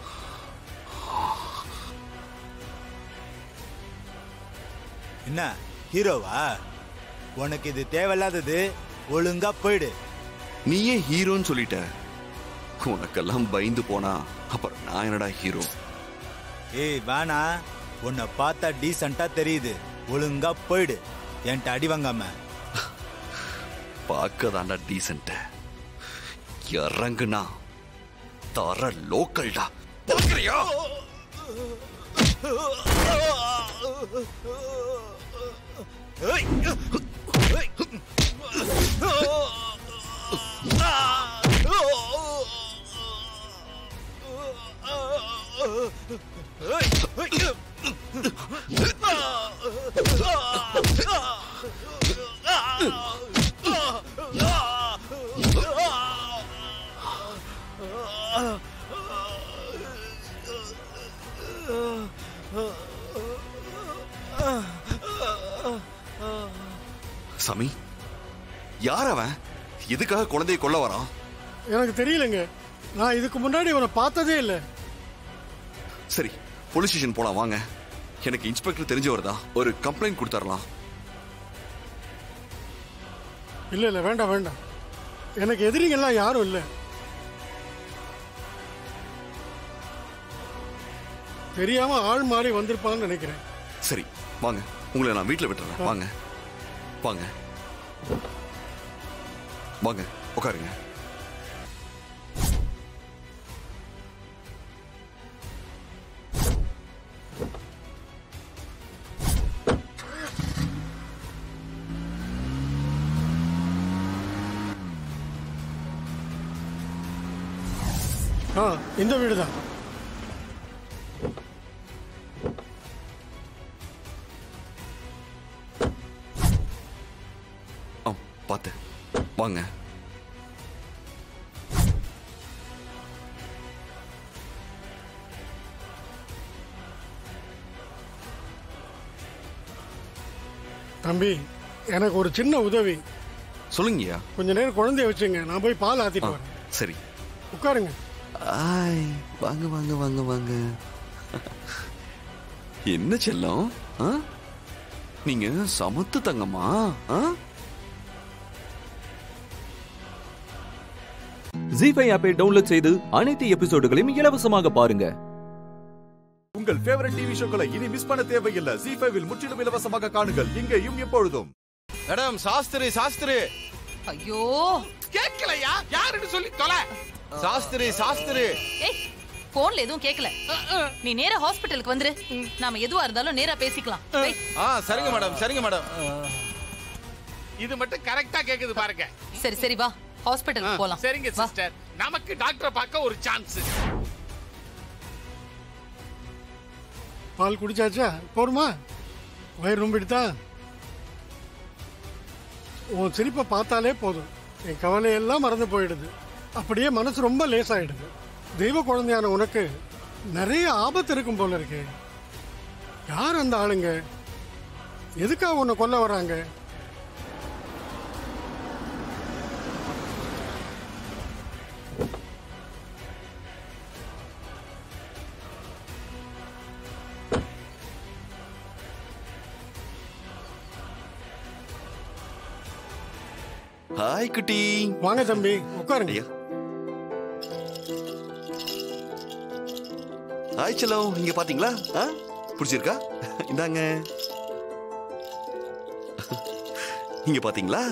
என்ன ஹீரோவா? உனக்கு இது தேவையில்லாதது, ஒழுங்கா போயிடு. நீயே ஹீரோன்னு சொல்லிட்ட. உனக்கெல்லாம் பயந்து போனா அப்புறம் நான் என்னடா ஹீரோ? ஏய் வேணா, உன்னை பார்த்தா டீசெண்டா தெரியுது. ஒழுங்கா போயிடு, என்கிட்ட அடி வாங்காம. பார்க்கதாண்டா டீசென்ட், இறங்குனா தர லோக்கல்டா. பார்க்கறியா? சாமி, யார் அவன்? எதுக்காக குழந்தையை கொல்ல வரான்? எனக்கு தெரியலங்க, நான் இதுக்கு முன்னாடி இவனை பார்த்ததே இல்லை. சரி, போலீஸ் ஸ்டேஷன் போலாம் வாங்க. எனக்கு இன்ஸ்பெக்டர் தெரிஞ்சவர் தான், ஒரு கம்ப்ளைண்ட் கொடுத்துடலாம். இல்ல இல்ல வேண்டாம் வேண்டாம், எனக்கு எதிரிங்கெல்லாம் யாரும் இல்லை. தெரியாம ஆள் மாறி வந்திருப்பான்னு நினைக்கிறேன். சரி வாங்க, உங்களை நான் வீட்டில் விட்டுறேன். வாங்க வாங்க வாங்க, உட்காருங்க. ஆ, இந்த வீடு தான். பார்த்து வாங்க. தம்பி, எனக்கு ஒரு சின்ன உதவி. சொல்லுங்கய்யா. கொஞ்ச நேரம் குழந்தைய வச்சுங்க, நான் போய் பால் ஆத்திட்டு வரேன். சரி உட்காருங்க. ஆய், வாங்க வாங்க வாங்க வாங்க. என்ன செல்லம், நீங்க சமத்து தங்கம்மா. ஜீ ஃபைவ் ஆப்பை டவுன்லோட் செய்து அனைத்து எபிசோடுகளையும் இலவசமாக பாருங்க. உங்கள் ஃபேவரட் டிவி ஷோக்களை இனி மிஸ் பண்ண தேவையில்லை. ஜீ ஃபைவ் இல் முற்றிலும் இலவசமாக காணுங்கள், இங்கேயும் எப்பொழுதும். மேடம், சாஸ்திரி சாஸ்திரி. ஐயோ, கேட்கலையா? யாருன்னு சொல்லி தொலை. சாஸ்திரி சாஸ்திரி. ஏய், போன்ல எதுவும் கேட்கல. நீ நேரா ஹாஸ்பிடலுக்கு வந்துரு, நாம எதுவா இருந்தாலும் நேரா பேசிக்கலாம். ஆ சரிங்க மேடம், சரிங்க மேடம். இது மட்டும் கரெக்டா கேக்குது பாருங்க. சரி சரி வா ஹாஸ்பிடலுக்கு போலாம். சரிங்க சிஸ்டர், நமக்கு டாக்டரை பார்க்க ஒரு சான்ஸ். பால் குடிச்சாச்சா? போருமா? வயிறு ரொம்பிடுதா? உன் சிரிப்பை பார்த்தாலே போதும், என் கவலையெல்லாம் மறந்து போயிடுது. அப்படியே மனசு ரொம்ப லேசாயிடுது. தெய்வ குழந்தையான உனக்கு நிறைய ஆபத்து இருக்கும் போல இருக்கு. யார் அந்த ஆளுங்க? எதுக்காக உன்னை கொல்ல வராங்க? ஹாய் குட்டி. வாங்க தம்பி, உட்காருங்க. ஹாய் செல்லம், இங்க பாத்தீங்களா? பிடிச்சிருக்கா? இந்தாங்க. இங்க பாத்தீங்களா?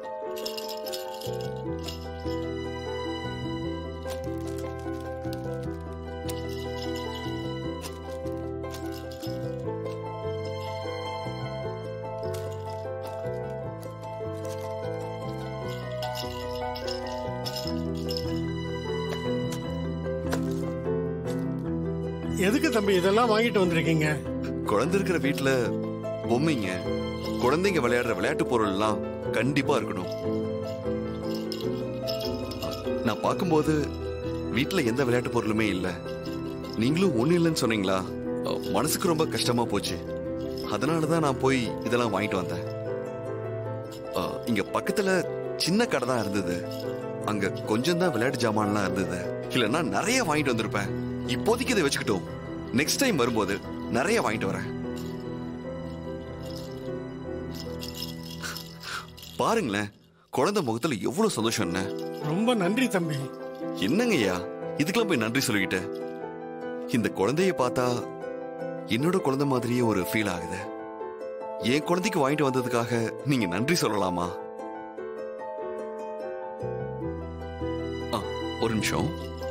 எதுக்கு தம்பி இதெல்லாம் வாங்கிட்டு வந்திருக்கீங்க? குழந்தை இருக்கிற வீட்டுல பொம்மைங்க, குழந்தைங்க விளையாடுற விளையாட்டு பொருள் எல்லாம் கண்டிப்பா இருக்கணும். நான் பார்க்கும்போது வீட்டுல எந்த விளையாட்டு பொருளுமே இல்ல. நீங்களும் ஒண்ணு இல்லைன்னு சொன்னீங்களா, மனசுக்கு ரொம்ப கஷ்டமா போச்சு. அதனாலதான் நான் போய் இதெல்லாம் வாங்கிட்டு வந்தேன். இங்க பக்கத்துல சின்ன கடை தான் இருந்தது. அங்க கொஞ்சம் தான் விளையாட்டு ஜாமான்லாம் இருந்தது. இல்லைன்னா நிறைய வாங்கிட்டு வந்திருப்பேன். இப்போதைக்கு இதை வச்சுக்கிட்டோம், நெக்ஸ்ட் டைம் வரும்போது நிறைய வாங்கிட்டு வரேன். பாருங்களேன், குழந்தை முகத்துல எவ்வளவு சந்தோஷம். என்ன ரொம்ப நன்றி தம்பி. என்னங்க ஐயா, இதுக்கெல்லாம் போய் நன்றி சொல்லிக்கிட்டு. இந்த குழந்தைய பார்த்தா என்னோட குழந்தை மாதிரியே ஒரு ஃபீல் ஆகுது. என் குழந்தைக்கு வாங்கிட்டு வந்ததுக்காக நீங்க நன்றி சொல்லலாமா? ஒரு நிமிஷம்.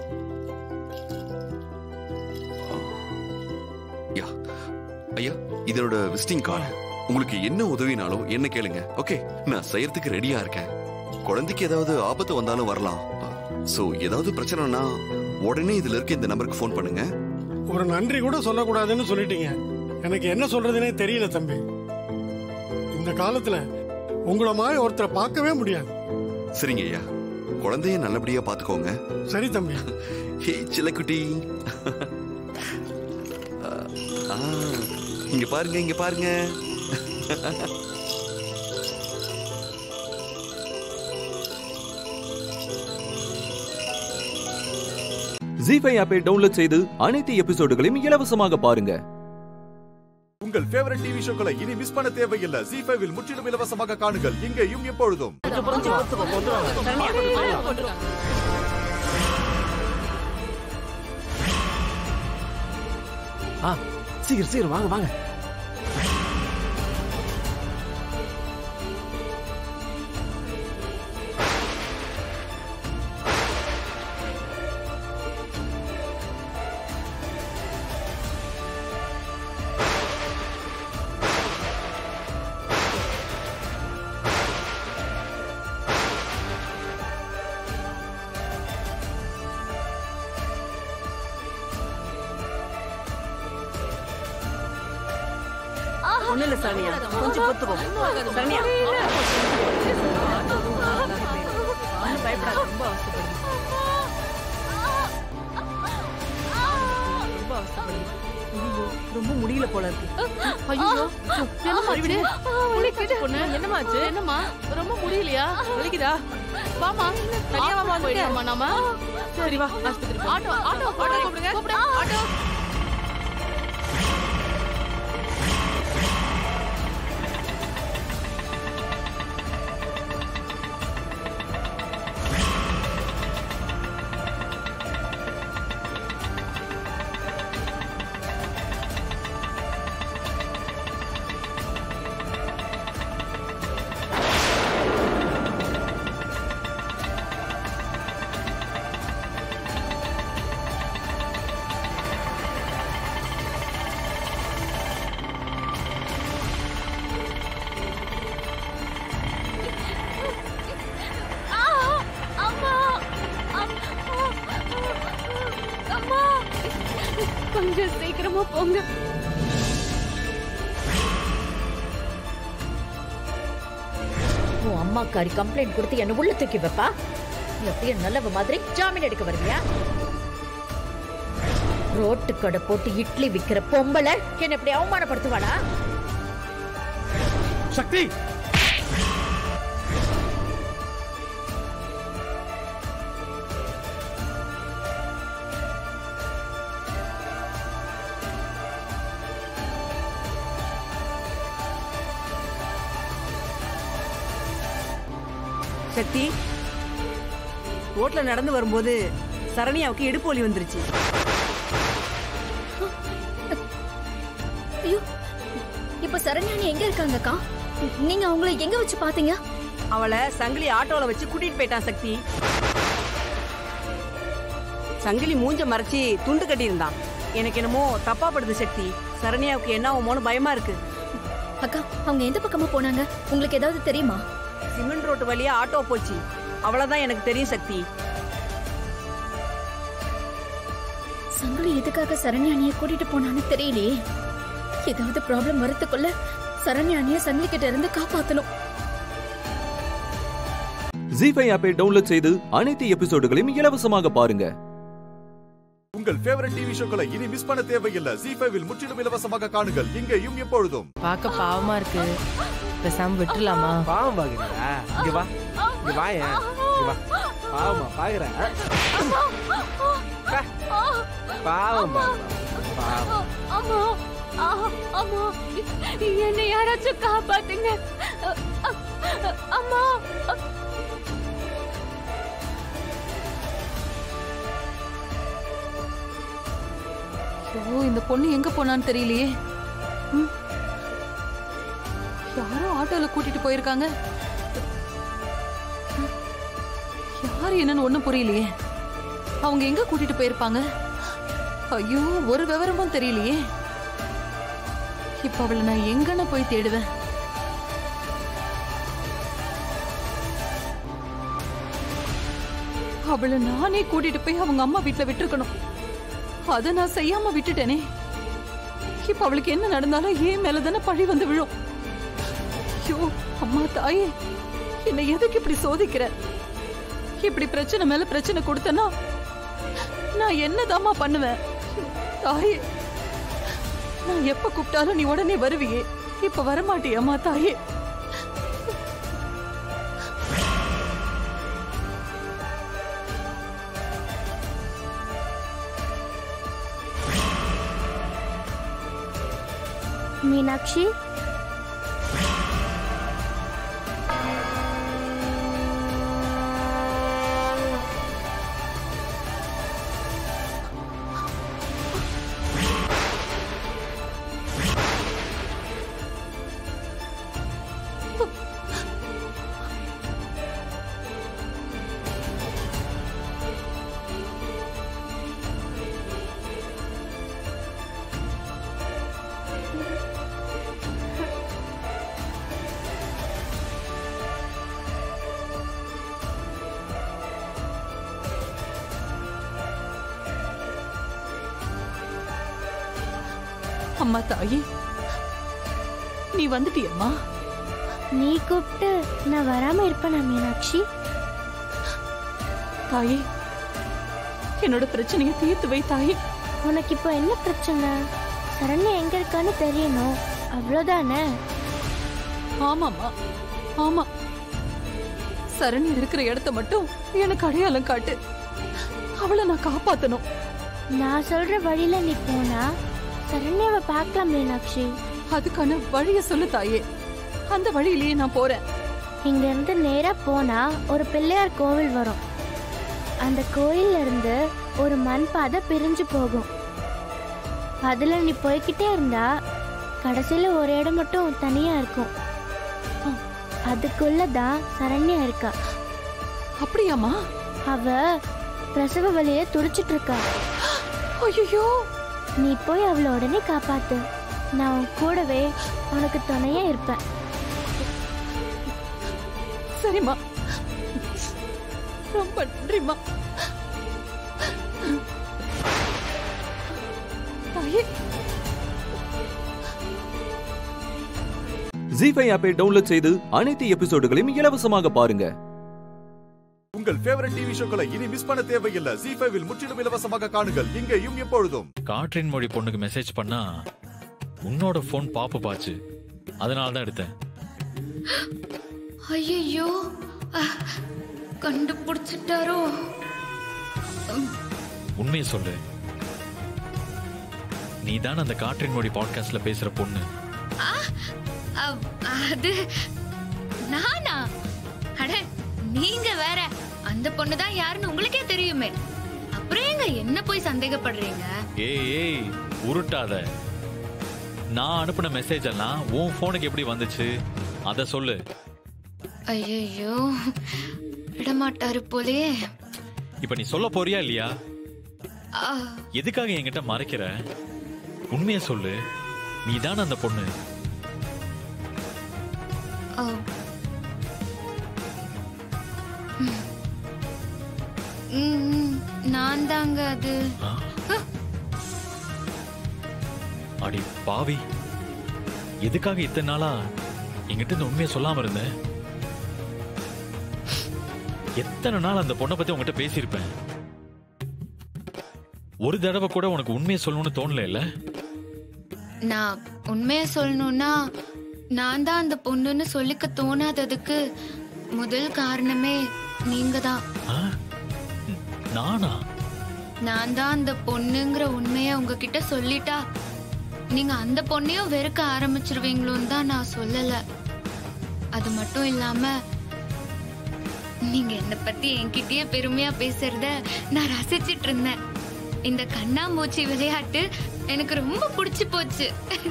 ஐயா, இதனோட விசிட்டிங் கார்டு. உங்களுக்கு என்ன உதவினாலும் என்ன கேளுங்க, ஓகே? நான் செய்யறதுக்கு ரெடியா இருக்கேன். குழந்தைக்கு ஏதாவது ஆபத்து வந்தாலும் வரலாம். சோ ஏதாவது பிரச்சனைனா உடனே இதுல இருக்க இந்த நம்பருக்கு ஃபோன் பண்ணுங்க. ஒரு நன்றி கூட சொல்லக்கூடாதுன்னு சொல்லிட்டீங்க. எனக்கு என்ன சொல்றதுனே தெரியல தம்பி. இந்த காலத்துல உங்களை மாதிரி ஒருத்தரை பார்க்கவே முடியாது. சரிங்க ஐயா, குழந்தைய நல்லபடியா பாத்துக்கோங்க. சரி தம்பி. ஹே சிலக்குட்டி, இங்க பாருங்க, இங்க பாருங்க. ஜீ ஃபைவ் ஆப்பை டவுன்லோட் செய்து அனைத்து எபிசோடுகளையும் இலவசமாக பாருங்க. உங்கள் ஃபேவரட் டிவி ஷோக்களை இனி மிஸ் பண்ண தேவையில்லை. ஜீ ஃபைவ் இல் முற்றிலும் இலவசமாக காணுங்கள், இங்கேயும் எப்பொழுதும். சீக்கிரம் சீக்கிரம் வாங்க வாங்க. ஒண்ணு இல்ல சரண்யா, கொஞ்சம் பொறுத்துக்கோ. சரண்யா பயப்படாத, ரொம்ப அவசரப்படுது. ரொம்ப அவசரப்படுது. ரொம்ப முடியல போல இருக்கு. ஐயோ என்னமா ஆச்சு? என்னமா ரொம்ப முடியலையா? வலிக்குதா? வாமா தனியா வாமா போயிடலாமா நாம? சரி வா ஆஸ்பத்திரி. ஆட்டோ ஆட்டோ ஆட்டோ கூப்பிடுங்க, கூப்பிடுங்க ஆட்டோ. கொஞ்சம் சீக்கிரமா போங்க. உன் அம்மாக்காரி கம்ப்ளைண்ட் கொடுத்து என்ன உள்ள தூக்கி வைப்பா. நீ அப்படியே நல்லவ மாதிரி ஜாமீன் எடுக்க வருவியா? ரோட்டு கடை போட்டு இட்லி விக்கிற பொம்பளை என்ன இப்படி அவமானப்படுத்துவாளா? சக்தி, சக்தி, ரோட்ல நடந்து வரும்போது சரண்யாவுக்கு இடுப்பு வலி வந்துருச்சு. ஐயோ, இப்ப சரண்யாணி எங்க இருக்காங்கக்கா? நீங்க அவங்கள எங்க வச்சு பாத்தீங்க? அவளை சங்கிலி ஆட்டோல வச்சு கூட்டிட்டு போயிட்டான் சக்தி. சங்கிலி மூஞ்ச மறைச்சி துண்டு கட்டி இருந்தான். எனக்கு என்னமோ தப்பா படுது சக்தி. சரண்யாவுக்கு என்ன ஆகுமோன்னு பயமா இருக்கு. அக்கா, அவங்க எந்த பக்கமா போனாங்க? உங்களுக்கு ஏதாவது தெரியுமா? சிமெண்ட் ரோட்டு வழியா ஆட்டோ போச்சு. அவ்வளவுதான் எனக்கு தெரியும் சக்தி. சங்கிலி எதுக்காக சரண்யாணிய கூட்டிட்டு போனான்னு தெரியலையே. ஏதாவது ப்ராப்ளம் வரதுக்குள்ள சரண்யாணிய சங்கிலி கிட்ட இருந்து காப்பாத்தணும். ஜீ ஃபைவ் ஆப்பை டவுன்லோட் செய்து அனைத்து எபிசோடுகளையும் இலவசமாக பாருங்க. உங்கள் ஃபேவரட் டிவி ஷோக்களை இனி மிஸ் பண்ண தேவையில்லை. ஜீ ஃபைவ் இல் முற்றிலும் இலவசமாக காணுங்கள். இங்கேயும் எப்பொழுதும். பார்க்க பாவமா இருக்கு. பேசாம விட்டுலாமா? பாவம் பாக்குறீங்களா? இங்க வா, இங்க வாயா, இங்க வா. பாவமா பாக்குறேன். பாவம் பாவம். அம்மா, அம்மா, என்னை யாராச்சும் காப்பாத்துங்க. அம்மா, ஐயோ, இந்த பொண்ணு எங்க போனான்னு தெரியலையே. யாரோ ஆட்டோல கூட்டிட்டு போயிருக்காங்க. யாரு என்னன்னு ஒண்ணும் புரியலையே. அவங்க எங்க கூட்டிட்டு போயிருப்பாங்க? ஐயோ, ஒரு விவரமும் தெரியலையே. இப்ப அவளை நான் எங்கன்னு போய் தேடுவேன்? அவளை நானே கூட்டிட்டு போய் அவங்க அம்மா வீட்டுல விட்டுருக்கணும். அதை நான் செய்யாம விட்டுட்டேனே. இப்ப அவளுக்கு என்ன நடந்தாலும் ஏன் மேலதானே பழி வந்து விழும். ஐயோ அம்மா தாயே, என்னை எதுக்கு இப்படி சோதிக்கிற? இப்படி பிரச்சனை மேல பிரச்சனை கொடுத்தனா நான் என்னதாம்மா பண்ணுவேன்? தாயே, நான் எப்ப கூப்பிட்டாலும் நீ உடனே வருவியே. இப்ப வரமாட்டியம்மா தாயே. மீனாட்சி, அம்மா தாயே, நீ வந்துட்டியம்மா? நீ கூப்பிட்டு நான் வராம இருப்பேனா மீனாட்சி? தாயே, என்னோட பிரச்சனையை தீர்த்து வை தாயே. உனக்கு இப்போ என்ன பிரச்சனை? சரண்யா எங்க இருக்கான்னு தெரியணும், அவ்வளவுதானே? ஆமாம்மா, ஆமா. சரண்யா இருக்கிற இடத்த மட்டும் எனக்கு அடையாளம் காட்டு. அவளை நான் காப்பாத்தணும். நான் சொல்ற வழியில நீ போனா சரண்யாவை பார்க்கலாம் மீனாட்சி. அதுக்கான வழிய சொல்லு தாயே. அந்த வழியிலேயே நான் போறேன். இங்க இருந்து நேரா போனா ஒரு பிள்ளையார் கோவில் வரும். அந்த கோயில்ல இருந்து ஒரு மண் பாதை பிரிஞ்சு போகும். அதுல நீ போய்கிட்டே இருந்தா கடைசியில ஒரு இடம் மட்டும் தனியா இருக்கும். அதுக்குள்ளதான் சரண்யா இருக்கா. அப்படியாமா? அவ பிரசவ வலிய துடிச்சிட்டு இருக்கா. ஐயோ, நீ போய் அவளை உடனே காப்பாத்து. நான் உன் கூடவே உனக்கு துணையா இருப்பேன். சரிம்மா, ரொம்ப நன்றிம்மா. ஜீ ஃபைவ் ஆப்பை டவுன்லோட் செய்து அனைத்து எபிசோடுகளையும் இலவசமாக பாருங்க. உங்கள் ஃபேவரட் டிவி ஷோக்களை இனி மிஸ் பண்ண தேவையில்லை. ஜீ ஃபைவ் இல் முற்றிலும் இலவசமாக காணுங்கள் இங்கேயும் எப்பொழுதும். காற்றின் மொழி பொண்ணுக்கு மெசேஜ் பண்ணா உன்னோட போன் பாப்பு பாச்சு, அதனால தான் எடுத்தேன். ஐயோ, கண்டுபிடிச்சிட்டாரோ? உண்மையை சொல்லு, நீ தான் அந்த காற்றின் மொழி பாட்காஸ்ட்ல பேசுற பொண்ணு. அது நானா? அட நீங்க வேற, அந்த பொண்ணு தான் யாருன்னு உங்களுக்கே தெரியுமே. அப்புறம் எங்க என்ன போய் சந்தேகப்படுறீங்க? ஏய் ஏய் உருட்டாத. நான் அனுப்பின மெசேஜ் எல்லாம் உன் போனுக்கு எப்படி வந்துச்சு அத சொல்லு. ஐயோ, விடமாட்டாரு போலே. இப்ப நீ சொல்ல போறியா இல்லையா? எதுக்காக என்கிட்ட மறைக்கிற? உண்மையை சொல்லு, நீ தான் அந்த பொண்ணு. நான் தாங்க அது. அடி பாவி, எதுக்காக இத்தனை நாளா என்கிட்ட இந்த உண்மையை சொல்லாம இருந்த? எத்தனை நாள் அந்த பொண்ணை பத்தி உங்ககிட்ட பேசியிருப்பேன். ஒரு தடவை கூட உனக்கு உண்மையை சொல்லணும்னு தோணல இல்ல? நான் உண்மையை சொல்லணும்னா நான் தான் அந்த பொண்ணுன்னு சொல்லிக்க தோணாததுக்கு முதல் காரணமே நீங்க தான். நானா? நான் தான் அந்த பொண்ணுங்கிற உண்மையை உங்ககிட்ட சொல்லிட்டா நீங்க அந்த பொண்ணையும் வெறுக்க ஆரம்பிச்சிருவீங்களோன்னு தான் நான் சொல்லல. அது மட்டும் இல்லாம நீங்க என்ன பத்தி என்கிட்டயே பெருமையா பேசுறத நான் ரசிச்சிட்டு இருந்தேன். இந்த கண்ணாமூச்சி விளையாட்டு எனக்கு ரொம்ப பிடிச்சு போச்சு.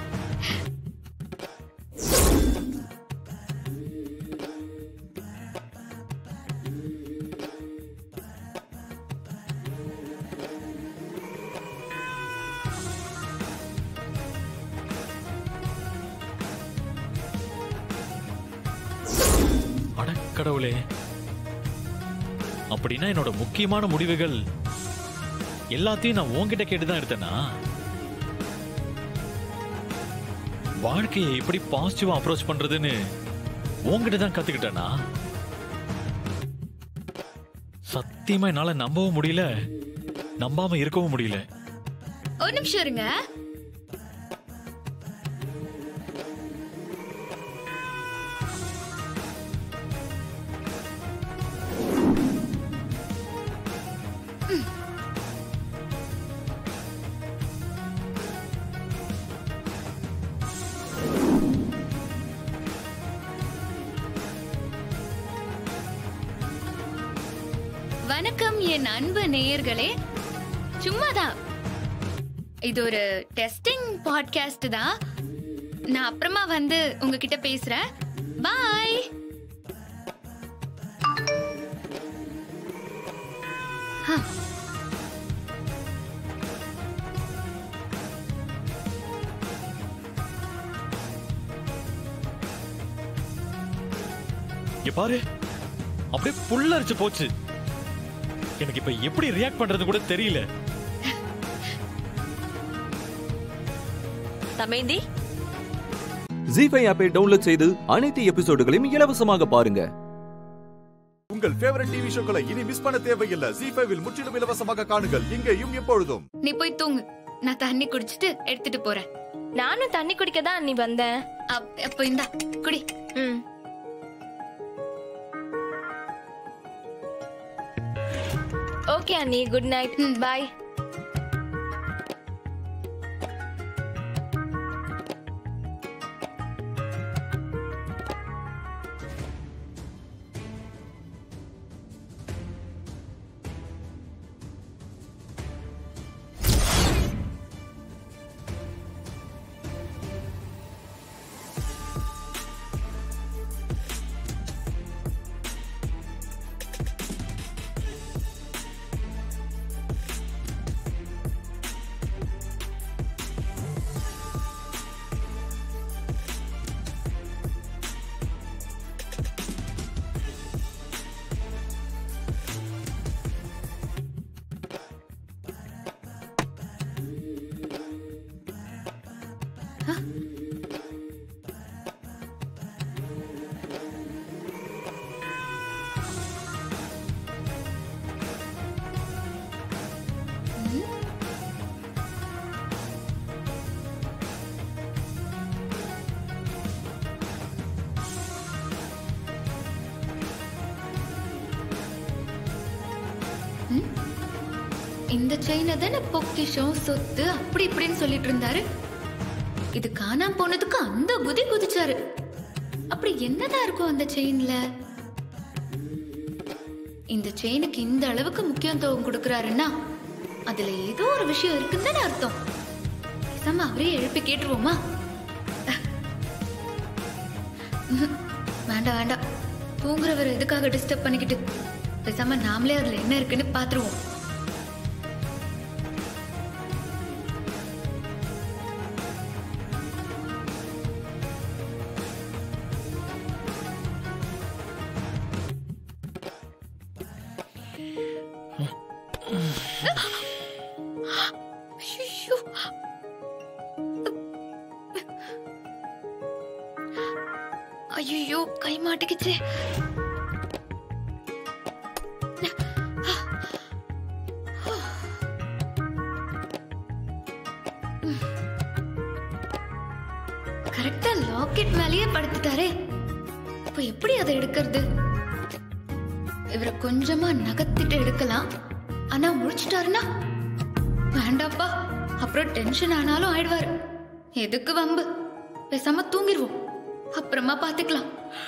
கடவுளே, அப்படின்னா என்னோட முக்கியமான முடிவுகள் எல்லாத்தையும் நான் உன்கிட்ட கேட்டுதான் எடுத்தேனா? வாழ்க்கையை எப்படி பாசிட்டிவா அப்ரோச் பண்றதுன்னு உன்கிட்ட தான் கத்துக்கிட்டேனா? சத்தியமா என்னால நம்பவும் முடியல, நம்பாம இருக்கவும் முடியல. ஒரு நிமிஷம் இருங்க. வணக்கம் என் அன்பு நேயர்களே. சும்மாதான், இது ஒரு டெஸ்டிங் பாட்காஸ்ட் தான். நான் அப்புறமா வந்து உங்ககிட்ட பேசுறேன். பாய். பாரு, அப்படியே புல்லரிச்சு போச்சு. எனக்கு இப்ப எப்படி ரியாக்ட் பண்றது கூட தெரியல. தமேந்தி, ஜீ ஃபைவ் ஆப்பை டவுன்லோட் செய்து அனைத்து எபிசோடுகளையும் இலவசமாக பாருங்க. உங்கள் ஃபேவரட் டிவி ஷோக்களை இனி மிஸ் பண்ண தேவையில்லை. ஜீ ஃபைவ் இல் முற்றிலும் இலவசமாக காணுங்கள் இங்கேயும் எப்பொழுதும். நீ போய் தூங்கு, நான் தண்ணி குடிச்சிட்டு எடுத்துட்டு போறேன். நானும் தண்ணி குடிக்க தான் நீ வந்தேன். அப்ப இந்தா குடி. ம். ஓகே அண்ணி, குட் நைட். பாய். இந்த செயினை தானே பொக்கிஷம் சொத்து அப்படி இப்படின்னு சொல்லிட்டு இருந்தாரு. இது காணாம போனதுக்கு அந்த குதி குதிச்சாரு. அப்படி என்னதான் இருக்கும் அந்த செயின்ல? இந்த செயினுக்கு இந்த அளவுக்கு முக்கியத்துவம் கொடுக்கறாருன்னா அதுல ஏதோ ஒரு விஷயம் இருக்குன்னு அர்த்தம். பேசாம அவரே எழுப்பி கேட்டுருவோமா? வேண்டாம் வேண்டாம், தூங்குறவர் எதுக்காக டிஸ்டர்ப் பண்ணிக்கிட்டு, பேசாம நாமளே அதுல என்ன இருக்குன்னு பாத்துருவோம். ஐயோ, கை மாட்டிக்கிச்சு. கரெக்டா லாக்கெட் மேலேயே படுத்துட்டாரே. இப்ப எப்படி அதை எடுக்கிறது? இவரை கொஞ்சமா நகர்த்திட்டு எடுக்கலாம். ஆனா முடிச்சிட்டாருன்னா வேண்டாப்பா, அப்புறம் டென்ஷன் ஆனாலும் ஆயிடுவாரு. எதுக்கு வம்பு? பேசாம தூங்கிடுவோம், அப்புறமா பாத்துக்கலாம்.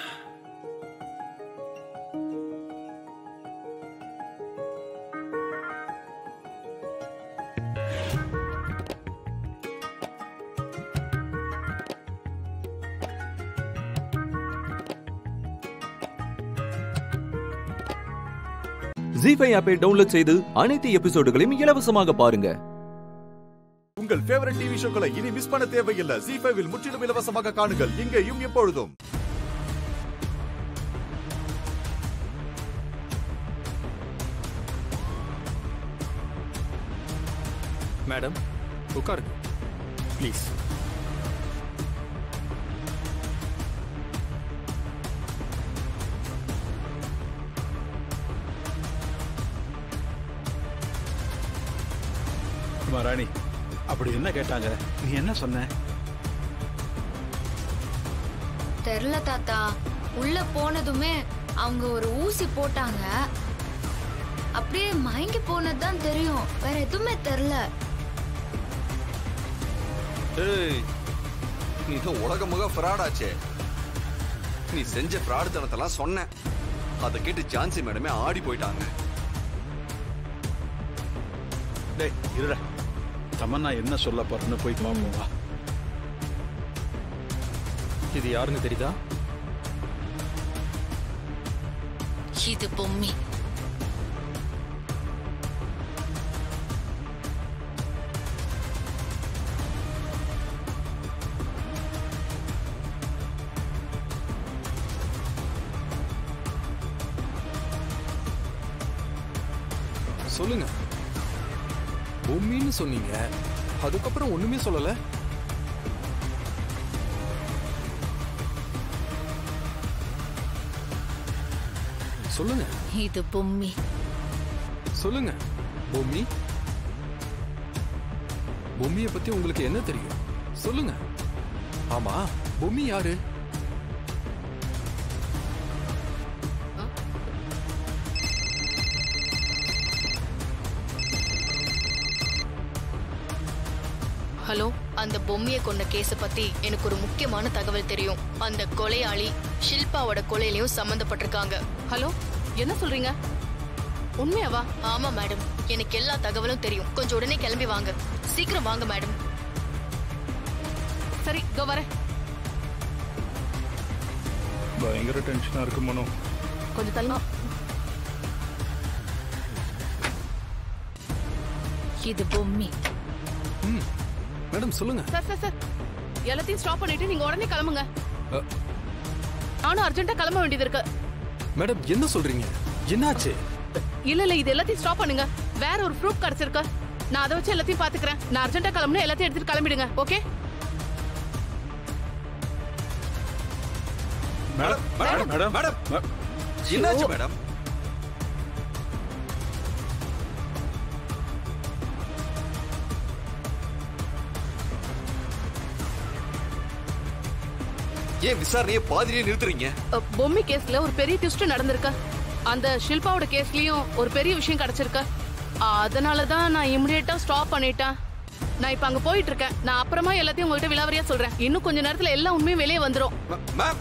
ஜீ ஃபைவ் ஆப்பை டவுன்லோட் செய்து அனைத்து எபிசோடுகளையும் இலவசமாக பாருங்க. உங்கள் ஃபேவரட் டிவி ஷோக்களை இனி மிஸ் பண்ண தேவையில்லை. ஜீ ஃபைவ் இல் முற்றிலும் இலவசமாக காணுங்கள், இங்கேயும் எப்பொழுதும். மேடம், உட்காருங்க ப்ளீஸ். ராணி, அப்படி என்ன கேட்டாங்க? நீ என்ன சொன்ன? தெரியல தாத்தா. உள்ள போனதுமே அவங்க ஒரு ஊசி போட்டாங்க. அப்படியே மயங்கி போனதுதான் தெரியும், வேற எதுவுமே தெரியல. ஏய், நீ தான் உலக முக ஃப்ராடாச்சே. நீ செஞ்ச ஃப்ராடுத்தனத்தெல்லாம் சொன்ன. அதை கேட்டு ஜான்சி மேடமே ஆடி போயிட்டாங்க. டேய் இருடா, தமன்னா என்ன சொல்ல போறன்னு போய் பார்ப்போம் வா. இது யாருன்னு தெரியுதா? இது பொம்மி. சொல்லுங்க. பொம்மின்னு சொன்னீங்க, அதுக்கப்புறம் ஒண்ணுமே சொல்லல. சொல்லுங்க. இது பொம்மி. சொல்லுங்க. பொம்மி? பொம்மியை பத்தி உங்களுக்கு என்ன தெரியும்? சொல்லுங்க. ஆமா, பொம்மி யாரு? ஹலோ, அந்த பொம்மியை கொண்ட கேஸ பத்தி எனக்கு ஒரு முக்கியமான தகவல் தெரியும். அந்த கொலையாளி ஷில்பாவோட கொலையிலயும் சம்பந்தப்பட்டிருக்காங்க. ஹலோ, என்ன சொல்றீங்க? உண்மையாவா? ஆமா மேடம், எனக்கு எல்லா தகவலும் தெரியும். கொஞ்சம் உடனே கிளம்பி வாங்க. சீக்கிரம் வாங்க மேடம். சரி, இதோ வரேன். பயங்கர டென்ஷனா இருக்கு மனோ. கொஞ்சம் தள்ளா. இது பொம்மி. மேடம் சொல்லுங்க. சார் சார் சார், எல்லாத்தையும் ஸ்டாப் பண்ணிட்டு நீங்க உடனே கிளம்புங்க. நானும் அர்ஜென்ட்டா கிளம்ப வேண்டியது இருக்கு. மேடம் என்ன சொல்றீங்க? என்னாச்சு? இல்ல இல்ல, இது எல்லாத்தையும் ஸ்டாப் பண்ணுங்க. வேற ஒரு ப்ரூஃப் கிடைச்சிருக்கு, நான் அதை வச்சு எல்லாத்தையும் பாத்துக்கிறேன். நான் அர்ஜென்ட்டா கிளம்பணும், எல்லாத்தையும் எடுத்துட்டு கிளம்பிடுங்க. Okay madam? Madam madam madam என்னாச்சு மேடம்? ஏன் விசாரணையை பாதியிலே நிறுத்துறீங்க? பொம்மி கேஸ்ல ஒரு பெரிய ட்விஸ்ட் நடந்திருக்கு. அந்த ஷில்பாவோட கேஸ்லயும் ஒரு பெரிய விஷயம் கிடைச்சிருக்கு. அதனாலதான் நான் இமிடியேட்டா ஸ்டாப் பண்ணிட்டேன். நான் இப்ப அங்க போயிட்டு இருக்கேன். நான் அப்புறமா எல்லாத்தையும் உங்ககிட்ட விலாவரியா சொல்றேன். இன்னும் கொஞ்ச நேரத்துல எல்லா உண்மையும் வெளியே வந்துரும். மேம்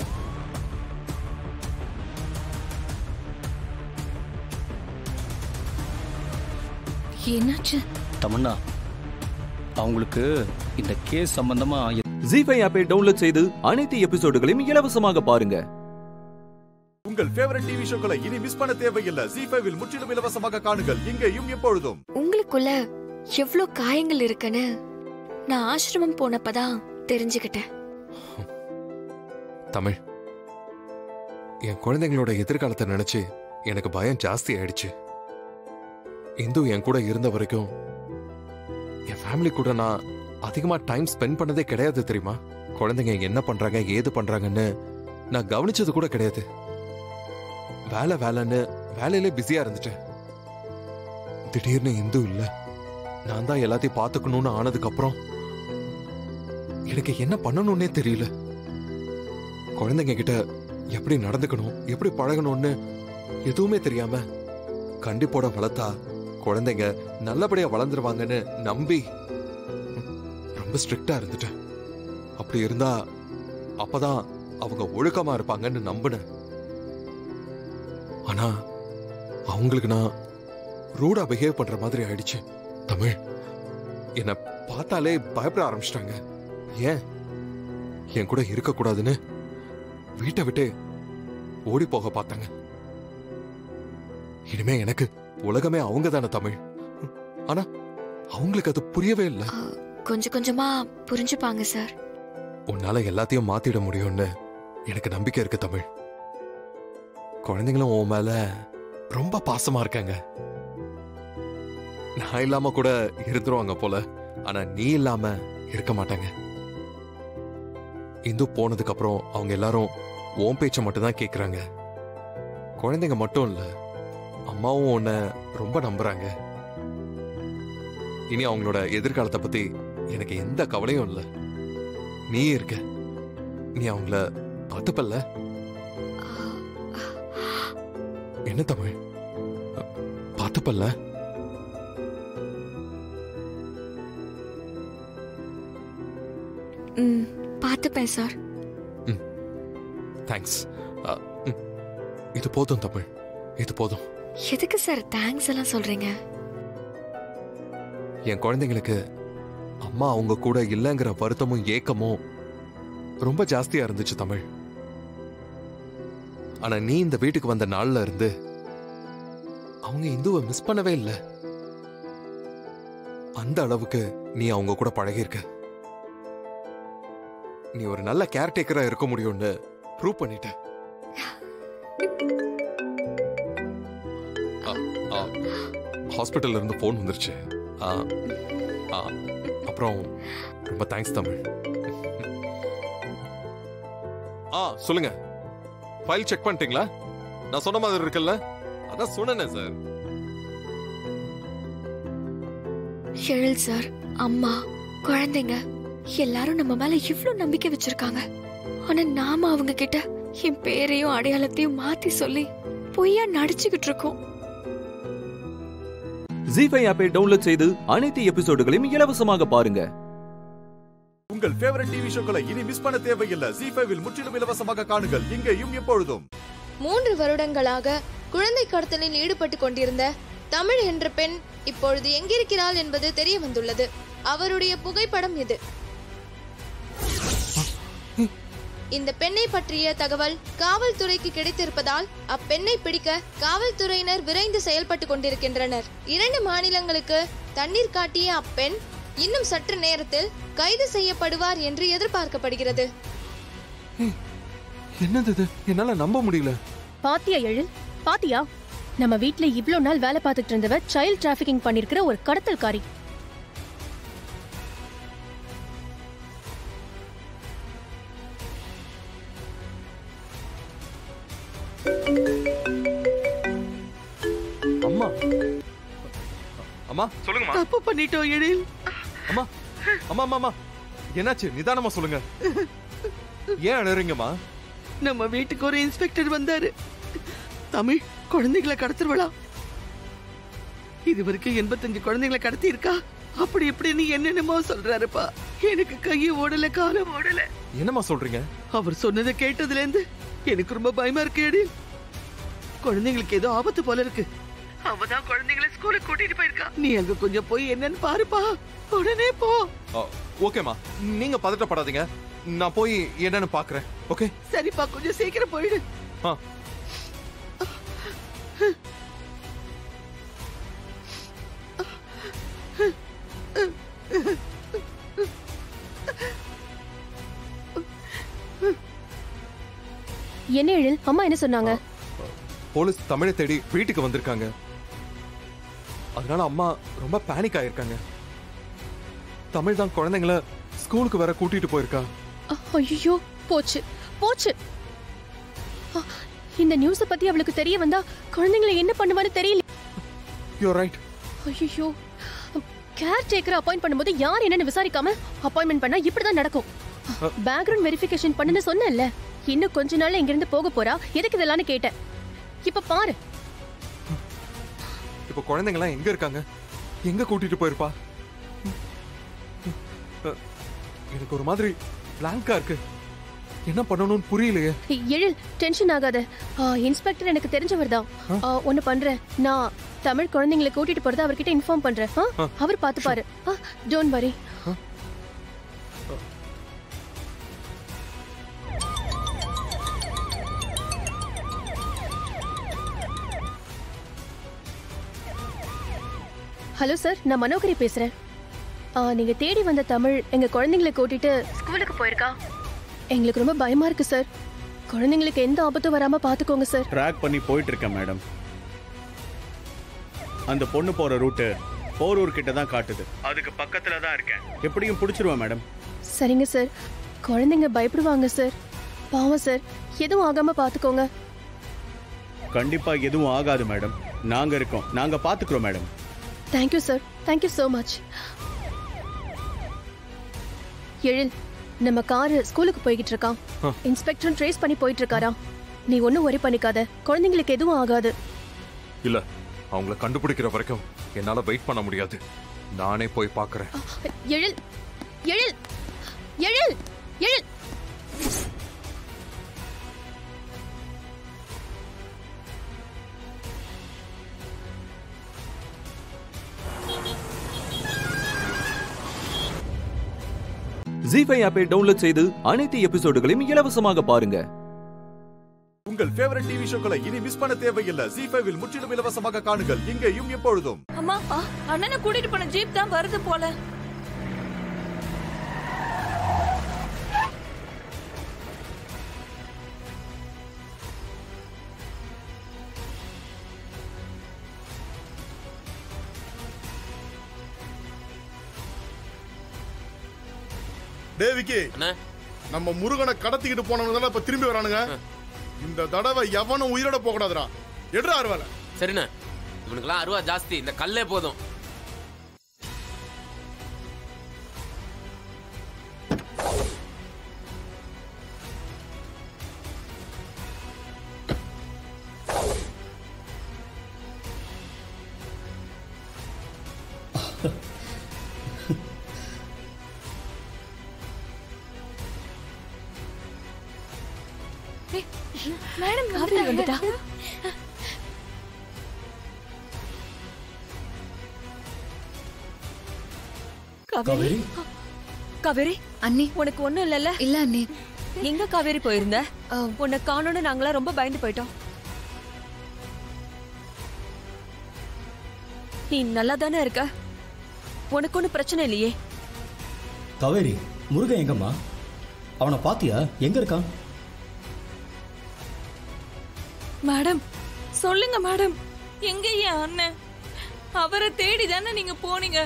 என்னாச்சு? தமன்னா, அவங்களுக்கு இந்த கேஸ் சம்பந்தமா ஜீ ஃபைவ் ஆப்பை டவுன்லோட் செய்து அனைத்து எபிசோடுகளையும் இலவசமாக பாருங்க. உங்கள் ஃபேவரட் டிவி ஷோக்களை இனி மிஸ் பண்ண தேவையில்லை. ஜீ ஃபைவ் இல் முற்றிலும் இலவசமாக காணுங்கள் இங்கேயும் எப்பொழுதும். உங்களுக்குள்ள எவ்வளவு காயங்கள் இருக்குன்னு நான் ஆசிரமம் போனப்பதான் தெரிஞ்சுக்கிட்டேன். தமிழ், என் குழந்தைங்களோட எதிர்காலத்தை நினைச்சு எனக்கு பயம் ஜாஸ்தி ஆயிடுச்சு. இந்து என் கூட இருந்த வரைக்கும் என் ஃபேமிலி கூட நான் அதிகமா டைம் ஸ்பெண்ட் பண்ணதே கிடையாது தெரியுமா? குழந்தைங்க என்ன பண்றாங்க ஏது பண்றாங்கன்னு நான் கவனிச்சது கூட கிடையாது. வேலை வேலைன்னு வேலையிலே பிஸியா இருந்துட்டேன். திடீர்னு இந்து இல்ல, நான் தான் எல்லாத்தையும் பார்த்துக்கணும்னு ஆனதுக்கு அப்புறம் எனக்கு என்ன பண்ணணும்னே தெரியல. குழந்தைங்க கிட்ட எப்படி நடந்துக்கணும் எப்படி பழகணும்னு எதுவுமே தெரியாம கண்டிப்போட வளர்த்தா குழந்தைங்க நல்லபடியா வளர்ந்துருவாங்கன்னு நம்பி ரொம்ப ஸ்ட்ரிக்டா இருந்துட்டேன். அப்படி இருந்தா அப்பதான் அவங்க ஒழுக்கமா இருப்பாங்கன்னு நம்பினேன். ஆனா அவங்களுக்கு நான் ரூடா பிஹேவ் பண்ற மாதிரி ஆயிடுச்சு. தமிழ், என்ன பார்த்தாலே பயப்பட ஆரம்பிச்சிட்டாங்க. ஏன் என் கூட இருக்க கூடாதுன்னு வீட்டை விட்டு ஓடி போக பார்த்தாங்க. இனிமே எனக்கு உலகமே அவங்க தானே தமிழ். ஆனா அவங்களுக்கு அது புரியவே இல்லை. கொஞ்சம் கொஞ்சமா புரிஞ்சுப்பாங்க சார். உன்னால எல்லாத்தையும் மாத்திட முடியும்னு எனக்கு நம்பிக்கை இருக்கு தமிழ். குழந்தைங்களும் உன் மேல ரொம்ப பாசமா இருக்காங்க. நான் இல்லாம கூட இருந்துருவாங்க போல, ஆனா நீ இல்லாம இருக்க மாட்டாங்க. இந்து போனதுக்கு அப்புறம் அவங்க எல்லாரும் உன் பேச்ச மட்டும் தான் கேக்குறாங்க. குழந்தைங்க மட்டும் இல்ல, அம்மாவும் உன்னை ரொம்ப நம்புறாங்க. இனி அவங்களோட எதிர்காலத்தை பத்தி எனக்கு எந்த கவலையும் இல்லை. நீ இருக்க, நீ அவங்கள பார்த்துப்பல்ல? என்ன தமிழ், பார்த்துப்பல்ல? ம், பார்த்துப்பேன் சார். ம், தேங்க்ஸ். இது போதும் தமிழ், இது போதும். எதுக்கு சார் தேங்க்ஸ் எல்லாம் சொல்றீங்க? என் குழந்தைங்களுக்கு அம்மா அவங்க கூட இல்லைங்கிற வருத்தமும் ஏக்கமும் ரொம்ப ஜாஸ்தியா இருந்துச்சு தமிழ். ஆனா நீ இந்த வீட்டுக்கு வந்த நாள்ல இருந்து அவங்க இந்துவை மிஸ் பண்ணவே இல்லை. அந்த அளவுக்கு நீ அவங்க கூட பழகிருக்க. நீ ஒரு நல்ல கேர்டேக்கரா இருக்க முடியும்னு ப்ரூவ் பண்ணிட்ட. ஹாஸ்பிட்டல்ல இருந்து போன் வந்துருச்சு. அப்புறம் ரொம்ப தேங்க்ஸ் தமிழ். ஆ சொல்லுங்க, ஃபைல் செக் பண்ணிட்டீங்களா? நான் சொன்ன மாதிரி இருக்குல்ல? அதான் சொன்னேனே சார். எழில் சார், அம்மா, குழந்தைங்க எல்லாரும் நம்ம மேல இவ்வளவு நம்பிக்கை வச்சிருக்காங்க. ஆனா நாம அவங்க கிட்ட என் பேரையும் அடையாளத்தையும் மாத்தி சொல்லி பொய்யா நடிச்சுக்கிட்டு இருக்கோம். ஜீ ஃபைவ் ஆப்பை டவுன்லோட் செய்து அனைத்து எபிசோடுகளையும் இலவசமாக பாருங்க. உங்கள் ஃபேவரட் டிவி ஷோக்களை இனி மிஸ் பண்ண தேவையில்லை. ஜீ ஃபைவ் இல் முற்றிலும் இலவசமாக காணுங்கள் இங்கேயும் எப்பொழுதும். மூன்று வருடங்களாக குழந்தை கடத்தலில் ஈடுபட்டு கொண்டிருந்த தமிழ் என்ற பெண் இப்பொழுது எங்கிருக்கிறாள் என்பது தெரிய வந்துள்ளது. அவருடைய புகைப்படம் இது. இந்த பெண்ணை பற்றிய தகவல் காவல்துறைக்கு கிடைத்திருப்பதால் அப்பெண்ணை பிடிக்க காவல்துறையினர் விரைந்து செயல்பட்டு கொண்டிருக்கின்றனர். இரண்டு மாநிலங்களுக்கு தண்ணீர் காட்டிய அப்பெண் இன்னும் சற்று நேரத்தில் கைது செய்யப்படுவார் என்று எதிர்பார்க்கப்படுகிறது. என்னது இது? என்னால நம்ப முடியல. பாத்தியா எழில், பாத்தியா? நம்ம வீட்ல இவ்ளோ நாள் வேலை பார்த்துட்டு இருந்தவ சைல்ட் டிராபிகிங் பண்ணிருக்கிற ஒரு கடத்தல்காரி. அம்மா, அம்மா சொல்லுங்க. தப்பு பண்ணிட்டோம் எழில். அம்மா, அம்மா, அம்மா, என்னாச்சு? நிதானமா சொல்லுங்க. ஏன் அழறீங்கம்மா? நம்ம வீட்டுக்கு ஒரு இன்ஸ்பெக்டர் வந்தாரு. தமிழ் குழந்தைகளை கடத்துருவளா? இது வரைக்கும் எண்பத்தஞ்சு குழந்தைங்களை கடத்தி இருக்கா. அப்படி இப்படின்னு என்னென்னமோ சொல்றாருப்பா. எனக்கு கையை ஓடல, காலம் ஓடல. என்னம்மா சொல்றீங்க? அவர் சொன்னதை கேட்டதுல இருந்து எனக்கு ரொம்ப பயமா இருக்கு எழில். குழந்தைங்களுக்கு ஏதோ ஆபத்து போல இருக்கு. அவதான் குழந்தைங்களை ஸ்கூலுக்கு கூட்டிட்டு போயிருக்கா. நீ அங்க கொஞ்சம் போய் என்னன்னு பாருப்பா. உடனே போ. ஓகேமா, நீங்க பதட்டப்படாதீங்க. நான் போய் என்னன்னு பாக்குறேன். ஓகே சரிப்பா, கொஞ்சம் சீக்கிரம் போயிடு. ஆ. என்ன எழில், அம்மா என்ன சொன்னாங்க? போலீஸ் தமிழை தேடி வீட்டுக்கு வந்திருக்காங்க. அதனால அம்மா ரொம்ப பேனிக் ஆயிருக்காங்க. தமிழ் தான் குழந்தைங்களை ஸ்கூலுக்கு வேற கூட்டிட்டு போயிருக்கா. ஐயோ, போச்சு போச்சு. இந்த நியூஸ பத்தி அவளுக்கு தெரிய வந்தா குழந்தைங்களை என்ன பண்ணுவான்னு தெரியல. You right. ஐயோ, கேர் டேக்கர் அப்பாயிண்ட் பண்ணும்போது யார் என்னன்னு விசாரிக்காம அப்பாயின்மெண்ட் பண்ணா இப்படிதான் நடக்கும். பேக்ரவுண்ட் வெரிஃபிகேஷன் பண்ணுன்னு சொன்னேன்ல. இன்னும் கொஞ்ச நாள்ல இங்க இருந்து போக போறா. எதுக்கு இதெல்லாம் கேட்டேன். இப்ப பாரு. இப்ப குழந்தைங்க எங்க இருக்காங்க? எங்க கூட்டிட்டு போயிருப்பா? எனக்கு ஒரு மாதிரி பிளாங்கா இருக்கு. என்ன பண்ணணும்னு புரியலையே. எழில், டென்ஷன் ஆகாத. இன்ஸ்பெக்டர் எனக்கு தெரிஞ்சவர் தான். ஒன்னு பண்றேன், நான் தமிழ் குழந்தைங்களை கூட்டிட்டு போறத அவர்கிட்ட இன்ஃபார்ம் பண்றேன். அவர் பாத்துப்பாரு. Don't worry. ஹலோ சார், நான் மனோகரி பேசுறேன். நீங்க தேடி வந்த தமிழ் எங்க குழந்தைங்களை கூட்டிட்டு ஸ்கூலுக்கு போயிருக்கா. எங்களுக்கு ரொம்ப பயமா இருக்கு சார். குழந்தைங்களுக்கு எந்த ஆபத்தும் வராம பாத்துக்கோங்க சார். ட்ராக் பண்ணி போயிட்டு இருக்கேன் மேடம். அந்த பொண்ணு போற ரூட்டு போரூர் கிட்ட தான் காட்டுது. அதுக்கு பக்கத்துல தான் இருக்கேன். எப்படியும் பிடிச்சிருவேன் மேடம். சரிங்க சார். குழந்தைங்க பயப்படுவாங்க சார். பாவம் சார். எதுவும் ஆகாம பாத்துக்கோங்க. கண்டிப்பா எதுவும் ஆகாது மேடம். நாங்க இருக்கோம். நாங்க பாத்துக்கிறோம் madam. Thank you sir. Thank you so much. Ezhil, நம்ம காரு ஸ்கூலுக்கு போய்கிட்டு இருக்கான். இன்ஸ்பெக்டர் ட்ரேஸ் பண்ணி போயிட்டு இருக்காரா. நீ ஒன்னும் worry பண்ணிக்காத. குழந்தைங்களுக்கு எதுவும் ஆகாது. இல்ல, அவங்கள கண்டுபிடிக்கிற வரைக்கும் என்னால வெயிட் பண்ண முடியாது. நானே போய் பார்க்கறேன். எழில், எழில், எழில், எழில். ஜீ ஃபைவ் ஆப்பை டவுன்லோட் செய்து அனைத்து எபிசோடுகளையும் இலவசமாக பாருங்க. உங்கள் ஃபேவரட் டிவி ஷோக்களை இனி மிஸ் பண்ண தேவையில்லை. ஜீ ஃபைவ் இல் முற்றிலும் இலவசமாக காணுங்கள். இங்கேயும் எப்பொழுதும். அம்மா, அண்ணனை கூட்டிட்டு போன ஜீப் தான் வருது போல. தேவிக்கு நம்ம முருகனை கடத்திக்கிட்டு போனவங்க இப்ப திரும்பி வரானுங்க. இந்த தடவை எவனும் உயிரோட போக கூடாதுடா. எடுறா அருவால. சரிண்ணே, இவனுக்கெல்லாம் அருவா ஜாஸ்தி. இந்த கல்லே போதும். மேடம் வந்துட்டா. காவேரி, காவேரி அண்ணி, உனக்கு ஒண்ணும் இல்லல்ல? இல்ல அண்ணி. எங்க காவேரி போயிருந்த? உன்னை காணோன்னு நாங்களாம் ரொம்ப பயந்து போயிட்டோம். நீ நல்லா தானே இருக்க? உனக்கு ஒன்னும் பிரச்சனை இல்லையே? காவேரி, முருகன் எங்கம்மா? அவனை பாத்தியா? எங்க இருக்கான்? மேடம் சொல்லுங்க மேடம், எங்க என் அண்ணன்? அவரை தேடி தானே நீங்க போனீங்க.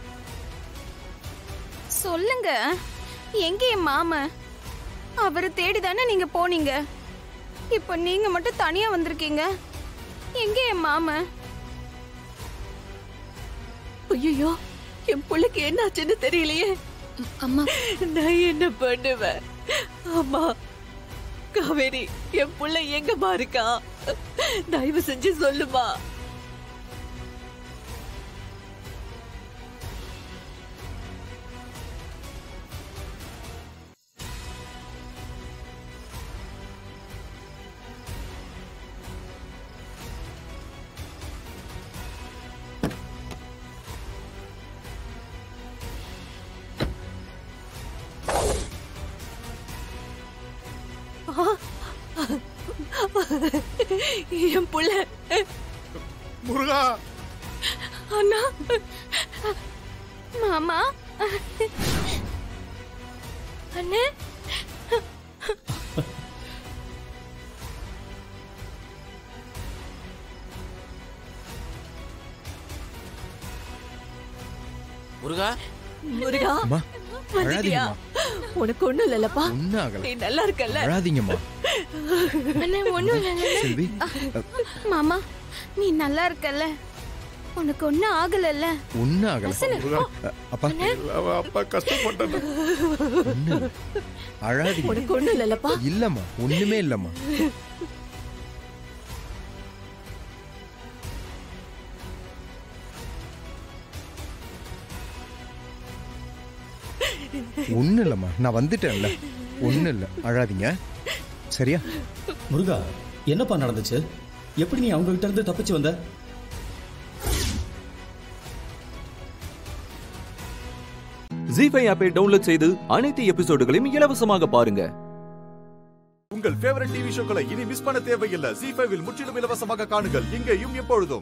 சொல்லுங்க, எங்க என் மாமா? அவரை தேடி தானே நீங்க போனீங்க. இப்ப நீங்க மட்டும் தனியா வந்திருக்கீங்க. எங்க என் மாமா? ஐயோ, என் பிள்ளைக்கு என்ன ஆச்சுன்னு தெரியலையே. அம்மா, நான் என்ன பண்ணுவேன்? அம்மா, காவேரி, என் பிள்ளை எங்கம்மா இருக்கா? தயவு செஞ்சு சொல்லுமா. என் புள்ள முருகா அண்ணா மாமா அண்ணே முருகா முருகா அம்மா, வந்துட்டியா? உனக்கு ஒண்ணும் இல்லல்லப்பா ஒண்ணும் ஆகல. நீ நல்லா இருக்கல்ல அழாதீங்கம்மா. அண்ணே ஒண்ணும் இல்ல செல்வி மாமா நீ நல்லா இருக்கல்ல உனக்கு ஒண்ணும் ஆகலல்ல ஒண்ணும் ஆகல. வசனம். முருகா, அப்பா அப்பா கஷ்டப்பட்டேன். ஒண்ணும் இல்ல. அழாதீங்க. உனக்கு ஒண்ணும் இல்லல்லப்பா இல்லம்மா, ஒண்ணுமே இல்லம்மா. ஒண்ணும் இல்லம்மா, நான் வந்துட்டேன்ல. ஒண்ணும் இல்ல, அழாதீங்க. சரியா? முருகா, என்னப்பா நடந்துச்சு? எப்படி நீ அவங்க கிட்ட இருந்து தப்பிச்சு வந்த? ஜீ ஃபைவ் ஆப்பை டவுன்லோட் செய்து அனைத்து எபிசோடுகளையும் இலவசமாக பாருங்க. உங்கள் ஃபேவரட் டிவி ஷோக்களை இனி மிஸ் பண்ண தேவையில்லை. ஜீ ஃபைவ் இல் முற்றிலும் இலவசமாக காணுங்கள், இங்கேயும் எப்பொழுதும்.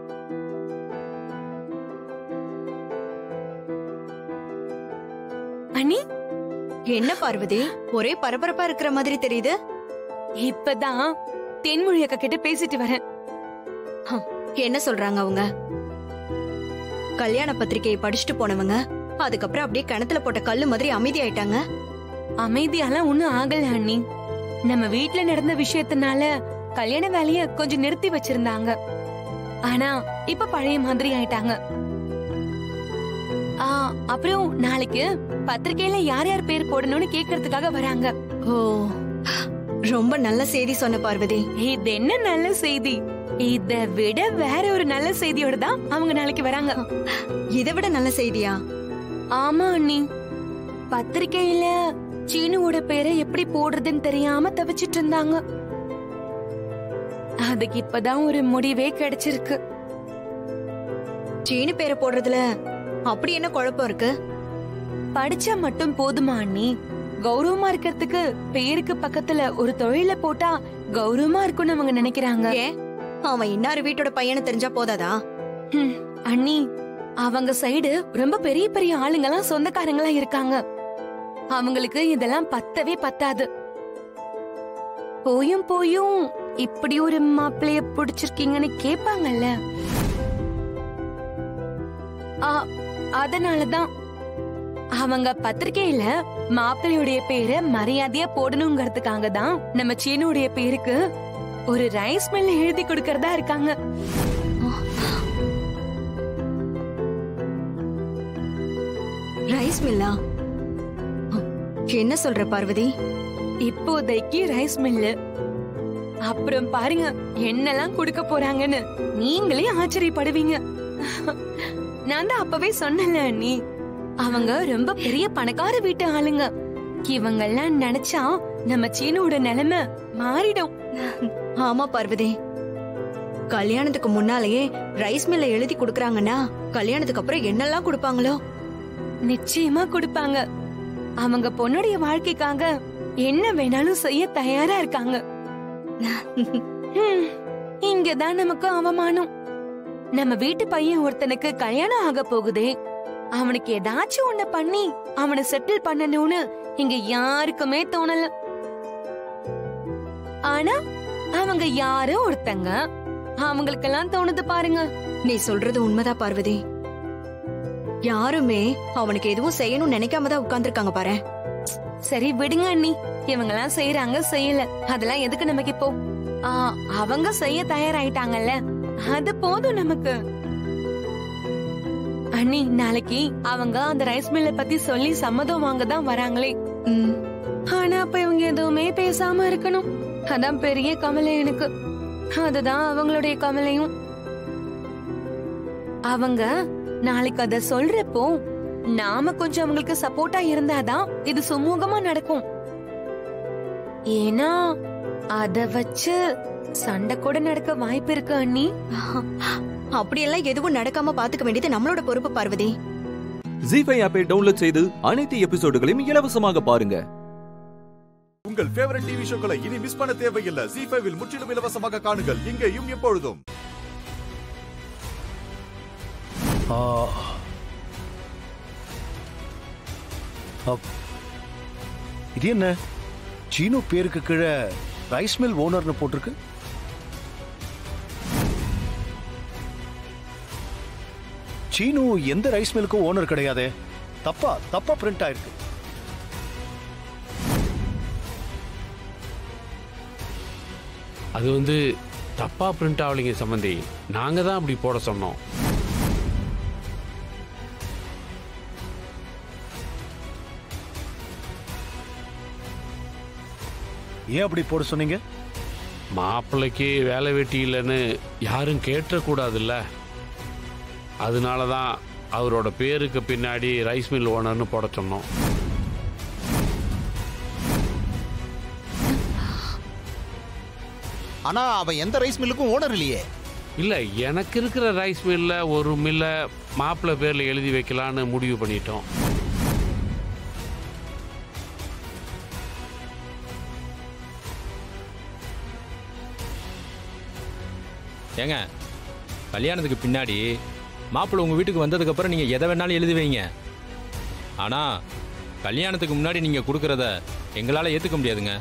அண்ணி என்ன பார்வதி, ஒரே பரபரப்பா இருக்கிற மாதிரி தெரியுது. இப்பதான் தென்மொழி அக்கா கிட்ட பேசிட்டு வரேன். என்ன சொல்றாங்க அவங்க? கல்யாண பத்திரிகையை படிச்சுட்டு போனவங்க அதுக்கப்புறம் அப்படியே கிணத்துல போட்ட கல்லு மாதிரி அமைதி ஆயிட்டாங்க. அமைதியாலாம் ஒண்ணும் ஆகல அண்ணி. நம்ம வீட்ல நடந்த விஷயத்தினால கல்யாண வேலைய கொஞ்சம் நிறுத்தி வச்சிருந்தாங்க. ஆனா இப்ப பழைய மாதிரி ஆயிட்டாங்க. ஆ, அப்புறம் நாளைக்கு பத்திரிக்கையில யார் யார் பேர் போடணும்னு கேக்குறதுக்காக வராங்க. ஓ, ரொம்ப நல்ல செய்தி சொன்ன பார்வதி. இது என்ன நல்ல செய்தி? இத விட வேற ஒரு நல்ல செய்தியோட தான் அவங்க நாளைக்கு வராங்க. இதை விட நல்ல செய்தியா? ஆமா அண்ணி, பத்திரிக்கையில சீனுவோட பேரை எப்படி போடுறதுன்னு தெரியாம தவிச்சிட்டு இருந்தாங்க. அதுக்கு இப்பதான் ஒரு முடிவே கிடைச்சிருக்கு. சீனு பேரை போடுறதுல அப்படி என்ன குழப்பம் இருக்கு? படிச்சா மட்டும் போதுமா அண்ணி? கௌரவமா இருக்கிறதுக்கு பேருக்கு பக்கத்துல ஒரு தொழில போட்டா கௌரவமா இருக்கும்னு அவங்க நினைக்கிறாங்க. அவன் இன்னாரு வீட்டோட பையனை தெரிஞ்சா போதாதா? அண்ணி, அவங்க சைடு ரொம்ப பெரிய பெரிய ஆளுங்கெல்லாம் சொந்தக்காரங்களா இருக்காங்க. அவங்களுக்கு இதெல்லாம் பத்தவே பத்தாது. போயும் போயும் இப்படி ஒரு மாப்பிளைய பிடிச்சிருக்கீங்கன்னு கேப்பாங்கல்ல. அதனாலதான் அவங்க பத்திரிகையில மாப்பிள்ளையுடைய பேரை மரியாதையா போடணுங்கிறதுக்காக தான் நம்ம சீனுடைய பேருக்கு ஒரு ரைஸ் மில்ல எழுதி கொடுக்கறதா இருக்காங்க. ரைஸ் மில்லா? என்ன சொல்ற பார்வதி? இப்போதைக்கு ரைஸ் மில்லு. அப்புறம் பாருங்க என்னெல்லாம் கொடுக்க போறாங்கன்னு நீங்களே ஆச்சரியப்படுவீங்க. நான் தான் அப்பவே சொன்னல அண்ணி, அவங்க ரொம்ப பெரிய பணக்கார வீட்டு ஆளுங்க. இவங்க எல்லாம் நினைச்சா நம்ம சீனோட நிலைமை மாறிடும். ஆமா பார்வதி, கல்யாணத்துக்கு முன்னாலேயே ரைஸ் மில்ல எழுதி குடுக்கறாங்கன்னா கல்யாணத்துக்கு அப்புறம் என்னெல்லாம் கொடுப்பாங்களோ? நிச்சயமா கொடுப்பாங்க. அவங்க பொண்ணுடைய வாழ்க்கைக்காக என்ன வேணாலும் செய்ய தயாரா இருக்காங்க. இங்கதான் நமக்கு அவமானம். நம்ம வீட்டு பையன் ஒருத்தனுக்கு கல்யாணம் ஆக போகுதே, அவனுக்கு ஏதாச்சும் ஒண்ணு பண்ணி அவனை செட்டில் பண்ணணும்னு இங்க யாருக்குமே தோணல. ஆனா அவங்க யாரோ ஒருத்தங்க, அவங்களுக்கெல்லாம் தோணுது பாருங்க. நீ சொல்றது உண்மைதான் பார்வதி. யாருமே அவனுக்கு எதுவும் செய்யணும்னு நினைக்காம தான் உட்கார்ந்துருக்காங்க பாரு. சரி விடுங்க அண்ணி, இவங்க எல்லாம் செய்யறாங்க செய்யல, அதெல்லாம் எதுக்கு நமக்கு இப்போ? அவங்க செய்ய தயாராயிட்டாங்கல்ல, அது போதும் நமக்கு. அண்ணி, நாளைக்கு அவங்க அந்த ரைஸ் மில்ல பத்தி சொல்லி சம்மதம் வாங்க தான் வராங்களே. ஆனா அப்ப இவங்க எதுவுமே பேசாம இருக்கணும். அதான் பெரிய கவலை எனக்கு. அதுதான் அவங்களுடைய கவலையும். அவங்க நாளைக்கு அத சொல்றப்போ நாம கொஞ்சம் அவங்களுக்கு சப்போர்ட்டா இருந்தாதான் இது சுமூகமா நடக்கும். ஏன்னா அத வச்சு சண்டை கூட நடக்க வாய்ப்பு இருக்கு அண்ணி. அப்படியெல்லாம் எதுவும் நடக்காம பாத்துக்க வேண்டியது நம்மளோட பொறுப்பு பார்வதி. ஜீ ஃபைவ் ஆப்பை டவுன்லோட் செய்து அனைத்து எபிசோடுகளையும் இலவசமாக பாருங்க. உங்கள் ஃபேவரட் டிவி ஷோக்களை இனி மிஸ் பண்ண தேவையில்லை. ஜீ ஃபைவ் இல் முற்றிலும் இலவசமாக காணுங்கள் இங்கேயும் எப்பொழுதும். இது என்ன சீனு பேருக்கு கீழே ரைஸ் மில் ஓனர்னு போட்டிருக்கு. சீனு எந்த ரைஸ் மில்லுக்கும் ஓனர் கிடையாதே. தப்பா தப்பா பிரிண்ட் ஆயிருக்கு. அது வந்து தப்பா பிரிண்ட் ஆகலைங்க சம்பந்தி. நாங்க தான் அப்படி போட சொன்னோம். ஏன் அப்படி போட சொன்னீங்க? மாப்பிள்ளைக்கு வேலை வெட்டி இல்லைன்னு யாரும் கேட்டக்கூடாதுல்ல. அதனால தான் அவரோட பேருக்கு பின்னாடி ரைஸ் மில் ஓனர்னு போட சொன்னோம். ஆனா அவன் எந்த ரைஸ் மில்லுக்கும் ஓனர் இல்லையே. இல்ல, எனக்கு இருக்கிற ரைஸ் மில்ல ஒரு மில்ல மாப்பிள்ளை பேர்ல எழுதி வைக்கலான்னு முடிவு பண்ணிட்டோம். ஏங்க, கல்யாணத்துக்கு பின்னாடி மாப்பிள்ளை உங்க வீட்டுக்கு வந்ததுக்கு அப்புறம் நீங்க எதை வேணாலும் எழுதி வைங்க. ஆனா கல்யாணத்துக்கு முன்னாடி நீங்க கொடுக்கறத எங்களால ஏத்துக்க முடியாதுங்க.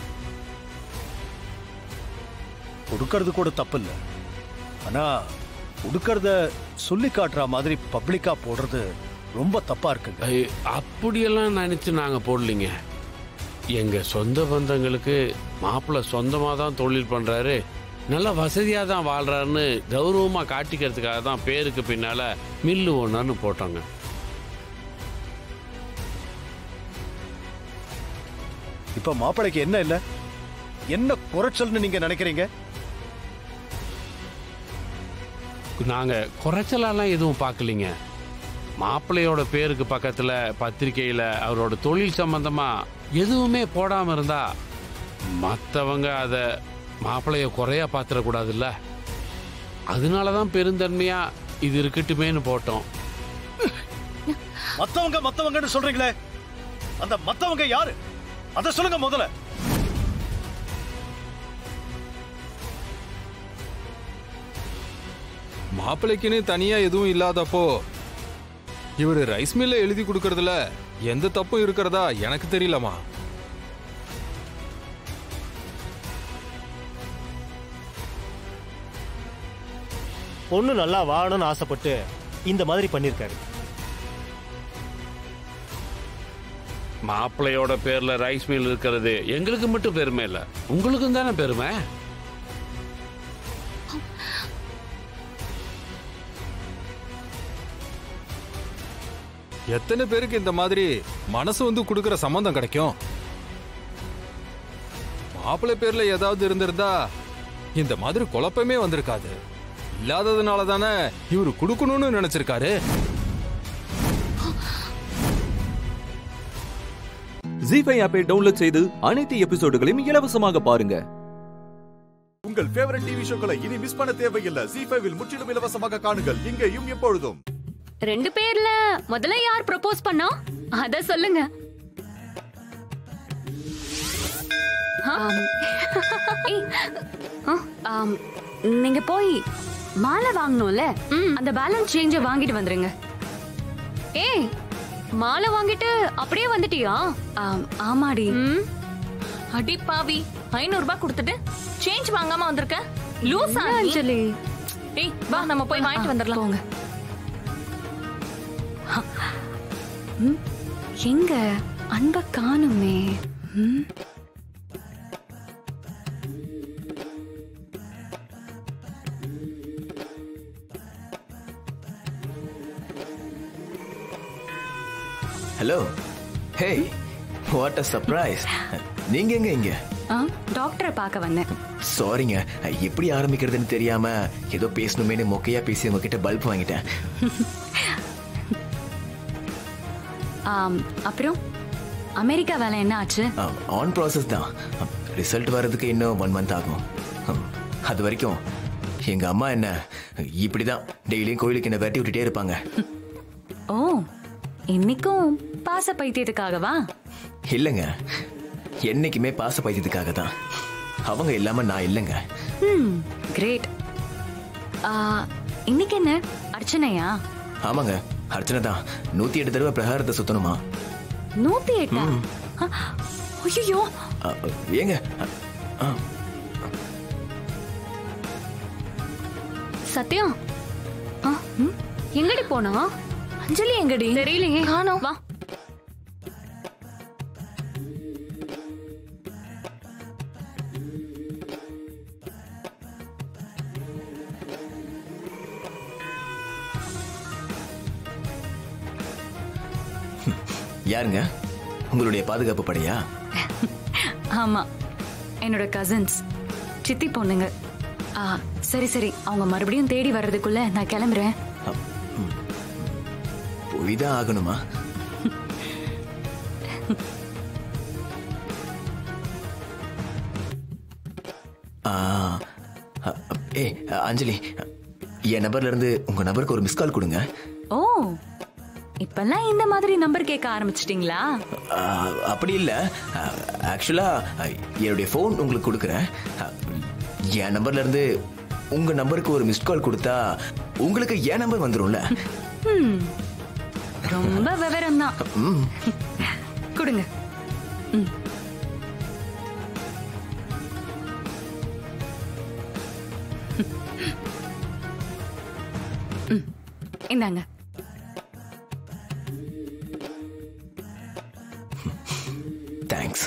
கொடுக்கறது கூட தப்பு இல்லை. ஆனா கொடுக்கறத சொல்லி காட்டுற மாதிரி பப்ளிக்கா போடுறது ரொம்ப தப்பா இருக்குங்க. அப்படியெல்லாம் நினைச்சு நாங்க போடலீங்க. எங்க சொந்த பந்தங்களுக்கு மாப்பிள்ளை சொந்தமா தான் தொழில் பண்றாரு, நல்ல வசதியா தான் வாழ்றாருன்னு கௌரவமா காட்டிக்கிறதுக்காக தான் பேருக்கு பின்னால மில்லு ஒன்னு போட்டோங்க. இப்ப மாப்பிள்ளைக்கு என்ன இல்ல, என்ன குறைச்சல்னு நீங்க நினைக்கிறீங்க? நாங்க குறைச்சலாம் எதுவும் பார்க்கலீங்க. மாப்பிள்ளையோட பேருக்கு பக்கத்துல பத்திரிகையில அவரோட தொழில் சம்பந்தமா எதுவுமே போடாம இருந்தா மற்றவங்க அத மாப்பிள்ளைய குறையா பாத்திரக்கூடாதுல்ல. அதனாலதான் பெருந்தன்மையா இது இருக்கட்டுமேனு போட்டோம். மத்தவங்க மத்தவங்கன்னு சொல்றீங்களே, அந்த மத்தவங்க யாரு அத சொல்லுங்க முதல்ல. மாப்பிள்ளைக்குன்னு தனியா எதுவும் இல்லாதப்போ இவரு ரைஸ் மில்ல எழுதி கொடுக்கறதுல எந்த தப்பும் இருக்கிறதா எனக்கு தெரியலமா. பொண்ணு நல்லா வாழணும்னு ஆசைப்பட்டு இந்த மாதிரி பண்ணிருக்காரு. மாப்பிள்ளையோட பேர்ல ரைஸ் மில் இருக்கிறது எங்களுக்கு மட்டும் பெருமை இல்ல, உங்களுக்கும் தானே பெருமை. எத்தனை பேருக்கு இந்த மாதிரி மனசு வந்து கொடுக்கிற சம்பந்தம் கிடைக்கும்? மாப்பிள்ளை பேர்ல ஏதாவது இருந்திருந்தா இந்த மாதிரி குழப்பமே வந்திருக்காது. இல்லாததுனால தானே இவரு கொடுக்கணும்னு நினைச்சிருக்காரு. ஜீ ஃபைவ் ஆப்பை டவுன்லோட் செய்து அனைத்து எபிசோடுகளையும் இலவசமாக பாருங்க. உங்கள் ஃபேவரட் டிவி ஷோக்களை இனி மிஸ் பண்ண தேவையில்லை. ஜீ ஃபைவ் இல் முற்றிலும் இலவசமாக காணுங்கள் இங்கேயும் எப்பொழுதும். ரெண்டு பேர்ல முதல்ல யார் ப்ரொபோஸ் பண்ணா அத சொல்லுங்க. நீங்க போய் மாலை வாங்கணும்ல, அந்த பேலன்ஸ் சேஞ்ச வாங்கிட்டு வந்துருங்க. ஏய், மாலை வாங்கிட்டு அப்படியே வந்துட்டியா? ஆமாடி. அடி பாவி, ஐநூறு ரூபாய் கொடுத்துட்டு சேஞ்ச் வாங்காம வந்திருக்க. லூசா அஞ்சலி. ஏய் வா, நம்ம போய் வாங்கிட்டு வந்துடலாம். எங்க அன்ப காணுமே. Hello. Hey, what a surprise. நீங்க எங்க இங்க? டாக்டரை பார்க்க வந்தேன். சாரிங்க, எப்படி ஆரம்பிக்கிறதுன்னு தெரியாம ஏதோ பேசணுமேனு மொக்கையா பேசி உங்ககிட்ட பல்ப் வாங்கிட்டேன். அப்புறம் அமெரிக்கா வேலை என்ன ஆச்சு? ஆன் ப்ராசஸ் தான். ரிசல்ட் வர்றதுக்கு இன்னும் ஒன் மந்த் ஆகும். அது வரைக்கும் எங்க அம்மா என்ன இப்படிதான் டெய்லியும் கோயிலுக்கு என்ன வெட்டி விட்டுட்டே இருப்பாங்க. ஓ, இன்னைக்கும் பாச பைத்தியத்துக்காகவா? இல்லைங்க, என்னைக்குமே பாச பைத்தியத்துக்காக தான். அவங்க இல்லாம நான் இல்லைங்க. ம் கிரேட். இன்னைக்கு என்ன அர்ச்சனையா? ஆமாங்க, அர்ச்சனை தான். நூத்தி எட்டு தடவை பிரகாரத்தை சுத்தணுமா? நூத்தி எட்டா? ஐயோ ஏங்க சத்யா எங்கடி போனா? அஞ்சலி எங்கடி? தெரியலையே. காணோம். வா. யாருங்க? உங்களுடைய பாதுகாப்பு படையா? ஆமா, என்னோட கசின்ஸ், சித்தி பொண்ணுங்க. ஆ, சரி சரி, அவங்க மறுபடியும் தேடி வர்றதுக்குள்ள நான் கிளம்புறேன். போய்தான் ஆகணுமா? ஏ அஞ்சலி, என் நம்பர்ல இருந்து உங்க நம்பருக்கு ஒரு மிஸ் கால் கொடுங்க. ஓ, இப்பெல்லாம் இந்த மாதிரி நம்பர் கேட்க ஆரம்பிச்சிட்டீங்களா? அப்படி இல்ல, ஆக்சுவலா என்னுடைய போன் உங்களுக்கு கொடுக்குறேன். என் நம்பர்ல இருந்து உங்க நம்பருக்கு ஒரு மிஸ்ட் கால் கொடுத்தா உங்களுக்கு என் நம்பர் வந்துரும்ல. ரொம்ப விவரம் தான். கொடுங்க. இந்தாங்க. தேங்க்ஸ்.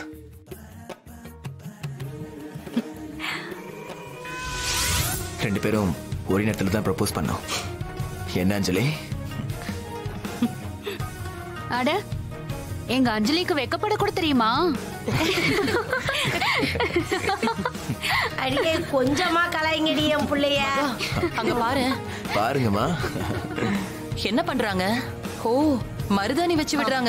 ரெண்டு பேரும் ஒரே நேரத்தில் தான் ப்ரப்போஸ் பண்ணோம். என்ன அஞ்சலி? அட, எங்க அஞ்சலிக்கு வெக்கப்பட கூட தெரியுமா? அடியே கொஞ்சமா கலாய்ங்கடி என் புள்ளைய. அங்க பாரு. பாருங்கம்மா. என்ன பண்றாங்க? ஓ, மருதாணி வச்சு விடுறாங்க.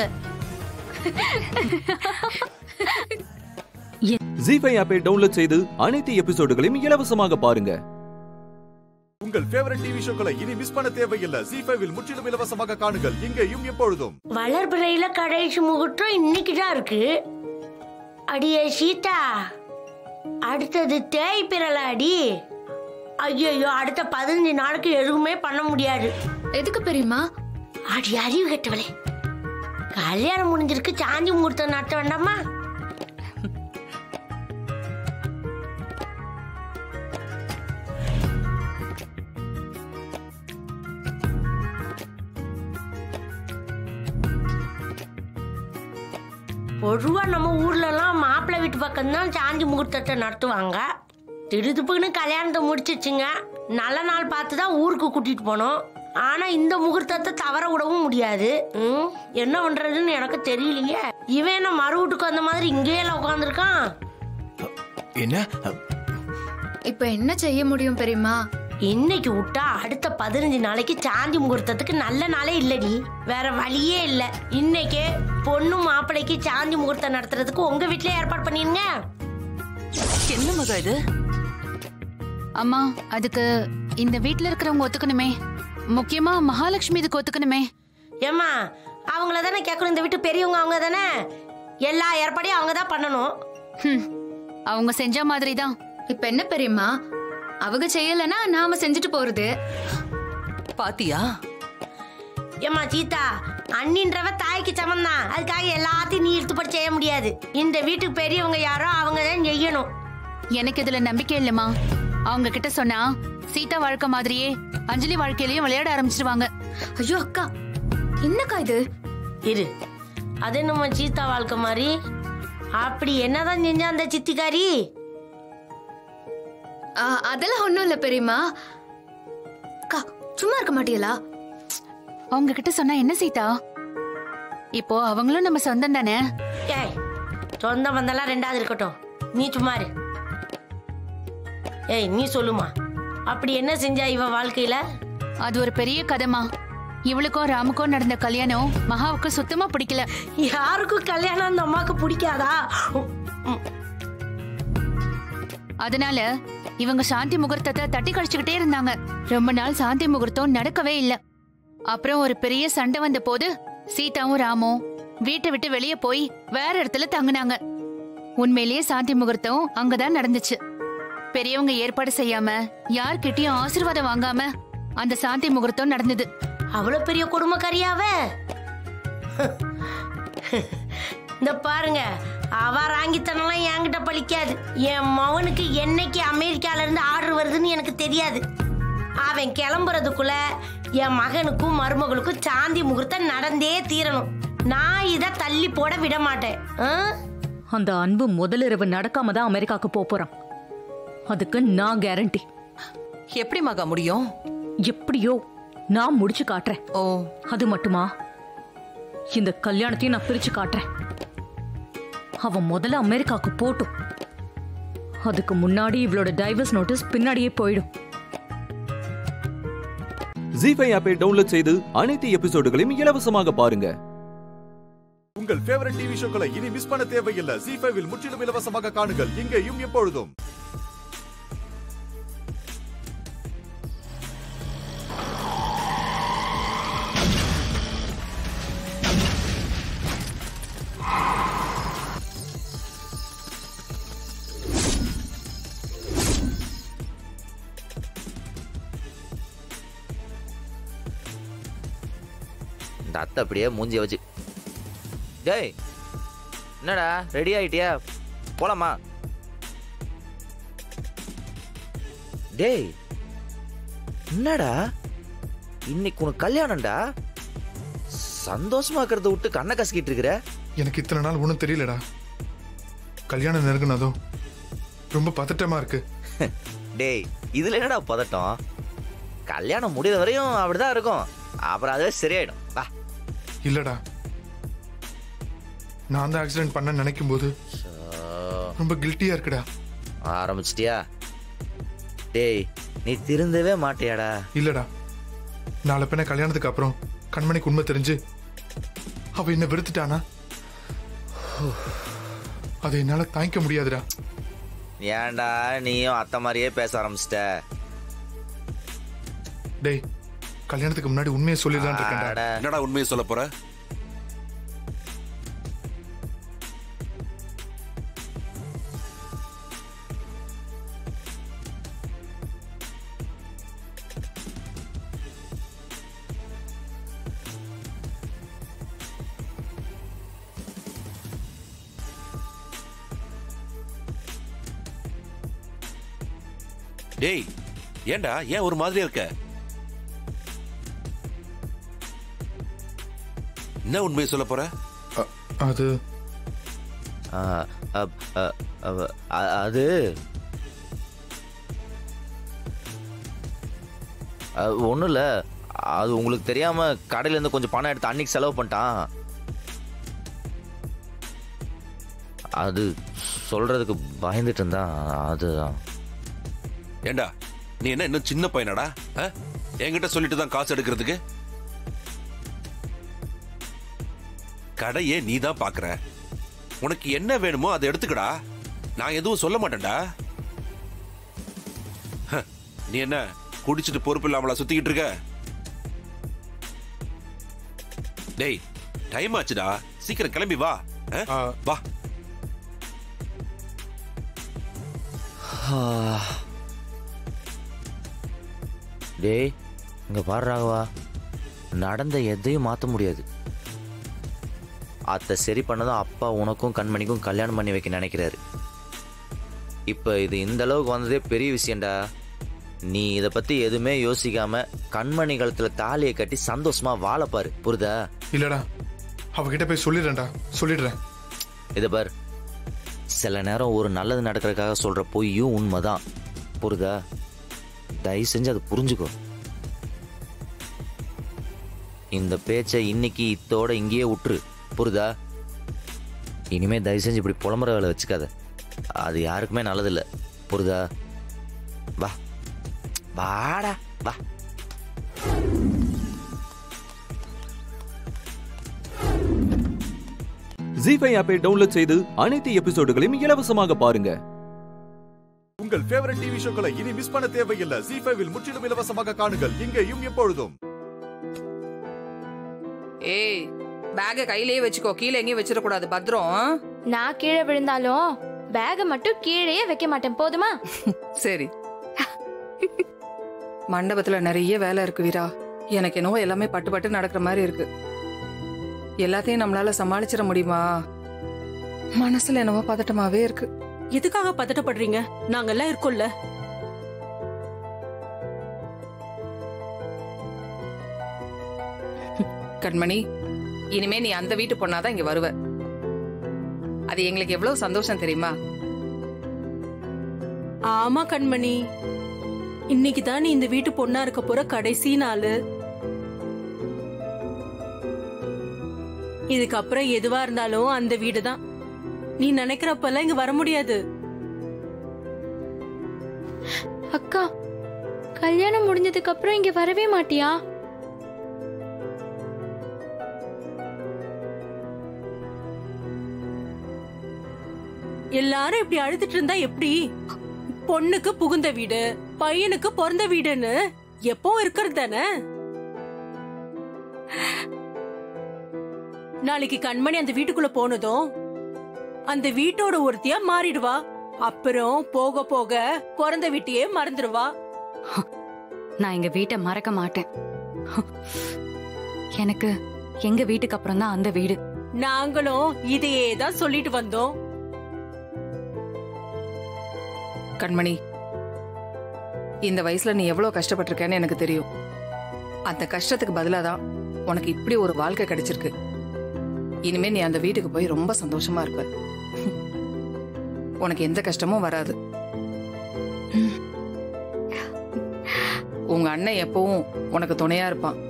ஜீ ஃபைவ் ஆப்பை டவுன்லோட் செய்து அனைத்து எபிசோடுகளையும் இலவசமாக பாருங்க. உங்கள் ஃபேவரட் டிவி ஷோக்களை இனி மிஸ் பண்ண தேவையில்லை. ஜீ ஃபைவ் இல் முற்றிலும் இலவசமாக காணுங்கள், இங்கேயும் எப்பொழுதும். வளர்பிறையில கடைசி முகூர்த்தம் இன்னைக்கு தான் இருக்கு. அடியே சீதா, அடுத்தது தேய்பிறல அடி. ஐயோ, அடுத்த பதினஞ்சு நாளுக்கு எதுவுமே பண்ண முடியாது. எதுக்கு பெரியமா? அடி அறிவு கட்டவளே, கல்யாணம் முடிஞ்சிருக்கு, சாந்தி முகூர்த்தம் நடத்த வேண்டாமா? பொதுவா நம்ம ஊர்ல எல்லாம் மாப்பிள்ளை வீட்டு பக்கம் தான் சாந்தி முகூர்த்தத்தை நடத்துவாங்க. திருதுப்புக்குன்னு கல்யாணத்தை முடிச்சிச்சுங்க. நல்ல நாள் பார்த்து தான் ஊருக்கு கூட்டிட்டு போனோம். ஆனா இந்த முகூர்த்தத்தை தவற விடவும் முடியாது. என்ன பண்றதுன்னு எனக்கு தெரியலையே. இவன் என்ன மறு வீட்டுக்கு வந்த மாதிரி இங்கேயே உட்காந்துருக்கான். என்ன இப்ப என்ன செய்ய முடியும் பெரியமா? இன்னைக்கு விட்டா அடுத்த பதினஞ்சு நாளைக்கு சாந்தி முகூர்த்தத்துக்கு நல்ல நாளே இல்லடி. வேற வழியே இல்ல. இன்னைக்கே பொண்ணு மாப்பிள்ளைக்கு சாந்தி முகூர்த்தம் நடத்துறதுக்கு உங்க வீட்லயே ஏற்பாடு பண்ணிருங்க. என்ன மகா இது? அம்மா, அதுக்கு இந்த வீட்ல இருக்கிறவங்க ஒத்துக்கணுமே. முக்கியமா மகாலட்சுமி இதுக்கு ஒத்துக்கணுமே. ஏமா, அவங்கள தானே கேட்கணும். இந்த வீட்டு பெரியவங்க அவங்க தானே. எல்லா ஏற்பாடையும் அவங்க தான் பண்ணணும். அவங்க செஞ்ச மாதிரி தான். இப்ப என்ன பெரியமா, அவங்க செய்யலன்னா நாம செஞ்சுட்டு போறது. பாத்தியா? ஏமா சீதா, அண்ணின்றவ தாய்க்கு சமம் தான். அதுக்காக எல்லாத்தையும் நீ இழுத்துப்படி செய்ய முடியாது. இந்த வீட்டுக்கு பெரியவங்க யாரோ அவங்க தான் செய்யணும். எனக்கு இதுல நம்பிக்கை இல்லம்மா. அவங்க கிட்ட சொன்னா சீதா வாழ்க்கை மாதிரியே அஞ்சலி வாழ்க்கையிலயும் விளையாட ஆரம்பிச்சிருவாங்க. ஐயோ அக்கா, என்னக்கா இது? இரு, அது நம்ம சீதா வாழ்க்கை மாதிரி. அப்படி என்னதான் செஞ்சா அந்த சித்திக்காரி? அதெல்லாம் ஒண்ணும் இல்ல பெரியமா. அக்கா, சும்மா இருக்க மாட்டீங்களா? அவங்க கிட்ட சொன்னா என்ன சீதா? இப்போ அவங்களும் நம்ம சொந்தம் தானே. ஏய், சொந்தம் வந்தெல்லாம் ரெண்டாவது இருக்கட்டும், நீ சும்மா இரு. ஏய், நீ சொல்லுமா, அப்படி என்ன செஞ்சா இவ வாழ்க்கையில? அது ஒரு பெரிய கதைமா. இவளுக்கும் ராமுக்கும் நடந்த கல்யாணம் மகாவுக்கு சுத்தமா பிடிக்கல. யாருக்கும் கல்யாணம் அந்த அம்மாக்கு பிடிக்காதா? அதனால இவங்க சாந்தி முகூர்த்தத்தை தட்டி கழிச்சுக்கிட்டே இருந்தாங்க. ரொம்ப நாள் சாந்தி முகூர்த்தம் நடக்கவே இல்ல. அப்புறம் ஒரு பெரிய சண்டை வந்த போது சீதாவும் ராமும் வீட்டை விட்டு வெளியே போய் வேற இடத்துல தங்குனாங்க. உண்மையிலேயே சாந்தி முகூர்த்தம் அங்கதான் நடந்துச்சு. பெரியவங்க ஏற்பாடு செய்யாம யார்கிட்டயும் ஆசீர்வாதம் வாங்காம அந்த சாந்தி முகூர்த்தம் நடந்தது. அவ்வளவு பெரிய கொடுமைக்காரியாவ. இந்த பாருங்க, அவ ராங்கித்தனம்லாம் என்கிட்ட பழிக்காது. என் மவனுக்கு என்னைக்கு அமெரிக்கால இருந்து ஆர்டர் வருதுன்னு எனக்கு தெரியாது. அவன் கிளம்புறதுக்குள்ள என் மகனுக்கும் மருமகளுக்கும் சாந்தி முகூர்த்தம் நடந்தே தீரணும். நான் இதை தள்ளி போட விட மாட்டேன். அந்த அன்பு முதலிரவு நடக்காம தான் அமெரிக்காக்கு போறான். அதுக்கு நான் கேரண்டி. எப்படி மகா முடியும்? எப்படியோ நான் முடிச்சு காட்டுறேன். ஓ, அது மட்டுமா, இந்த கல்யாணத்தையும் நான் பிரிச்சு காட்டுறேன். அவன் முதல்ல அமெரிக்காக்கு போட்டும். அதுக்கு முன்னாடி இவளோட டைவர்ஸ் நோட்டீஸ் பின்னாடியே போயிடும். ஜீ ஃபைவ் ஆப்பை டவுன்லோட் செய்து அனைத்து எபிசோடுகளையும் இலவசமாக பாருங்க. உங்கள் ஃபேவரட் டிவி ஷோக்களை இனி மிஸ் பண்ண தேவையில்லை. ஜீ ஃபைவ் இல் முற்றிலும் இலவசமாக காணுங்கள், இங்கேயும் எப்பொழுதும். இந்த அத்தை அப்படியே மூஞ்சிய வச்சு, டேய் என்னடா ரெடி ஆயிட்டியா, போலாமா? டேய் என்னடா இன்னைக்கு உனக்கு கல்யாணம்டா, சந்தோஷமா இருக்கிறத விட்டு கண்ணை கசக்கிட்டு இருக்கிற. எனக்கு இத்தனை நாள் ஒன்றும் தெரியலடா. கல்யாணம் நெருங்கினதும் ரொம்ப பதட்டமா இருக்கு. டேய் இதுல என்னடா பதட்டம்? கல்யாணம் முடிகிற வரையும் அப்படிதான் இருக்கும், அப்புறம் அதுவே சரியாயிடும். வா. இல்லடா, நான் தான் ஆக்சிடென்ட் பண்ண நினைக்கும் போது ரொம்ப கில்ட்டியா இருக்குடா. ஆரம்பிச்சிட்டியா? டேய் நீ திருந்தவே மாட்டியாடா? இல்லடா, நாளை பின்ன கல்யாணத்துக்கு அப்புறம் கண்மணிக்கு உண்மை தெரிஞ்சு அவ என்ன வெறுத்துட்டானா, அதை என்னால தாங்கிக்க முடியாதுடா. ஏன்டா நீயும் அத்தை மாதிரியே பேச ஆரம்பிச்சிட்ட? டேய் கல்யாணத்துக்கு முன்னாடி உண்மையை சொல்லிடலாம் இருக்கேன்டா. என்னடா உண்மையை சொல்ல போற? டேய் ஏன்டா ஏன் ஒரு மாதிரியா இருக்க? என்ன உண்மையை சொல்ல போற? அது அது ஒன்றும் இல்லை, அது உங்களுக்கு தெரியாம கடையில இருந்து கொஞ்சம் பணம் எடுத்து அன்னைக்கு செலவு பண்ணிட்டான். அது சொல்றதுக்கு பயந்துட்டு இருந்தான், அதுதான். ஏண்டா நீ என்ன இன்னும் சின்ன பையனாடா? என்கிட்ட சொல்லிட்டு தான் காசு எடுக்கிறதுக்கு? கடையே நீ தான் பாக்குற, உனக்கு என்ன வேணுமோ அதை எடுத்துக்கடா, நான் எதுவும் சொல்ல மாட்டேன்டா. நீ என்ன குடிச்சிட்டு பொறுப்பு இல்லாமலா சுத்திக்கிட்டு இருக்க? டேய் டைம் ஆச்சுடா, சீக்கிரம் கிளம்பி வா. வா. டேய் இங்க பாரு ராகவா, நடந்த எதையும் மாற்ற முடியாது. அத்தை சரி பண்ணதும் அப்பா உனக்கும் கண்மணிக்கும் கல்யாணம் பண்ணி வைக்க நினைக்கிறாரு. இப்போ இது இந்த அளவுக்கு வந்ததே பெரிய விஷயம்டா. நீ இதை பத்தி எதுவுமே யோசிக்காம கண்மணி கழுத்துல தாலியை கட்டி சந்தோஷமா வாழப்பாரு, புரியுதா? இல்லடா, அவகிட்ட போய் சொல்லிடுறேன்டா, சொல்லிடுறேன். இதை பார், சில நேரம் ஒரு நல்லது நடக்கிறதுக்காக சொல்ற பொய்யும் உண்மைதான், புரியுதா? தயவு செஞ்சு அதை புரிஞ்சுக்கோ. இந்த பேச்சை இன்னைக்கு இத்தோட இங்கேயே விட்டுரு, புரியுதா? இனிமே தயவு செஞ்சு இப்படி புலம்புற வேலை வச்சுக்காத, அது யாருக்குமே நல்லதில்லை, புரியுதா? வா வாடா வா. ஜீ ஃபைவ் ஆப்பை டவுன்லோட் செய்து அனைத்து எபிசோடுகளையும் இலவசமாக பாருங்க. உங்கள் ஃபேவரட் டிவி ஷோக்களை இனி மிஸ் பண்ண தேவையில்லை. ஜீ ஃபைவ் இல் முற்றிலும் இலவசமாக காணுங்கள், இங்கேயும் எப்பொழுதும். ஏய் பேக்க கையிலேயே வச்சுக்கோ, கீழே எங்கேயும் வச்சிடக்கூடாது, பத்திரம். நான் கீழே விழுந்தாலும் பேக மட்டும் கீழேயே வைக்க மாட்டேன், போதுமா? சரி. மண்டபத்துல நிறைய வேலை இருக்கு வீரா. எனக்கு என்னவோ எல்லாமே பட்டு பட்டு நடக்கிற மாதிரி இருக்கு. எல்லாத்தையும் நம்மளால சமாளிச்சிட முடியுமா? மனசுல என்னவோ பதட்டமாவே இருக்கு. எதுக்காக பதட்டப்படுறீங்க? நாங்கெல்லாம் இருக்கோம்ல. கண்மணி, இனிமே நீ அந்த வீட்டு பொண்ணாதான் இங்க வருவ. அது எங்களுக்கு எவ்வளவு சந்தோஷம் தெரியுமா? ஆமா கண்மணி, இன்னைக்கு தான் நீ இந்த வீட்டு பொண்ணா இருக்க போற கடைசி நாள். இதுக்கப்புறம் எதுவா இருந்தாலும் அந்த வீடு தான். நீ நினைக்கிறப்பெல்லாம் இங்க வர முடியாது. அக்கா, கல்யாணம் முடிஞ்சதுக்கு அப்புறம் இங்க வரவே மாட்டியா? எல்லாரும் இப்படி அழுதுட்டு இருந்தா எப்படி? பொண்ணுக்கு புகுந்த வீடு, பையனுக்கு பிறந்த வீடுன்னு எப்பவும் இருக்கிறது தானே. நாளைக்கு கண்மணி அந்த வீட்டுக்குள்ள போனதும் அந்த வீட்டோட ஒருத்தியா மாறிடுவா. அப்புறம் போக போக பிறந்த வீட்டையே மறந்துடுவா. நான் எங்க வீட்டை மறக்க மாட்டேன். எனக்கு எங்க வீட்டுக்கு அப்புறம் தான் அந்த வீடு. நாங்களும் இதையே தான் சொல்லிட்டு வந்தோம். கண்மணி, இந்த வயசுல நீ எவ்வளவு கஷ்டப்பட்டிருக்கேன்னு எனக்கு தெரியும். அந்த கஷ்டத்துக்கு பதிலாதான் உனக்கு இப்படி ஒரு வாழ்க்கை கிடைச்சிருக்கு. இனிமே நீ அந்த வீட்டுக்கு போய் ரொம்ப சந்தோஷமா இருப்ப. உனக்கு எந்த கஷ்டமும் வராது. உங்க அண்ணன் எப்பவும் உனக்கு துணையா இருப்பான்.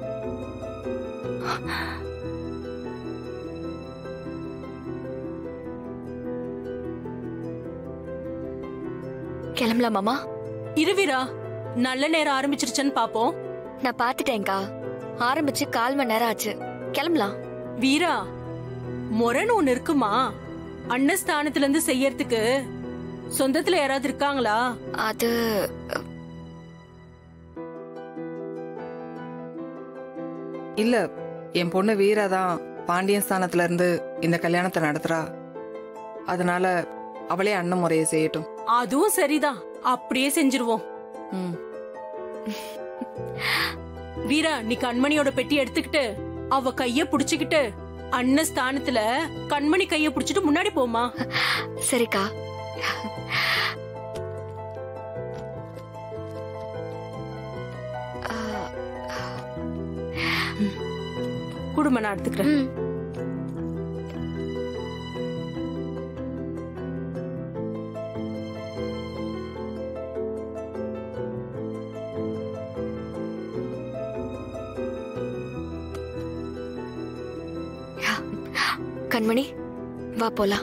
கிளம்பலாம் மாமா. இருவீரா, நல்ல நேரம் ஆரம்பிச்சிருச்சுன்னு பாப்போம். நான் பாத்துட்டேன்க்கா, ஆரம்பிச்சு கால் மணி நேரம் ஆச்சு. கிளம்பலாம். வீரா, முரண் ஒண்ணு இருக்குமா? அன்னஸ்தானத்துல இருந்து செய்யறதுக்கு சொந்தத்துல யாராவது இருக்காங்களா? அது இல்ல, என் பொண்ணு வீராதான் பாண்டியன் ஸ்தானத்துல இருந்து இந்த கல்யாணத்தை நடத்துறா. அதனால அவளே அண்ணன் முறையை செய்யட்டும். அதுவும் சரிதான், அப்படியே செஞ்சிருவோம். வீரா, நீ கண்மணியோட பெட்டி எடுத்துக்கிட்டு அவ கைய புடிச்சுக்கிட்டு அண்ணன் ஸ்தானத்துல கண்மணி கைய புடிச்சிட்டு முன்னாடி போமா. சரிக்கா. குடும்ப நான் எடுத்துக்கிறேன். கண்மணி, வா போலாம்.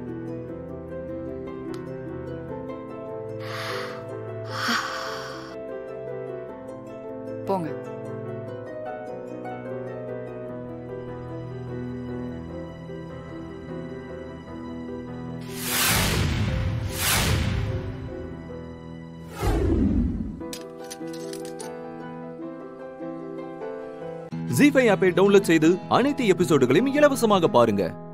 போங்க. ஜீ ஃபைவ் ஆப்பை டவுன்லோட் செய்து அனைத்து எபிசோடுகளையும் இலவசமாக பாருங்க.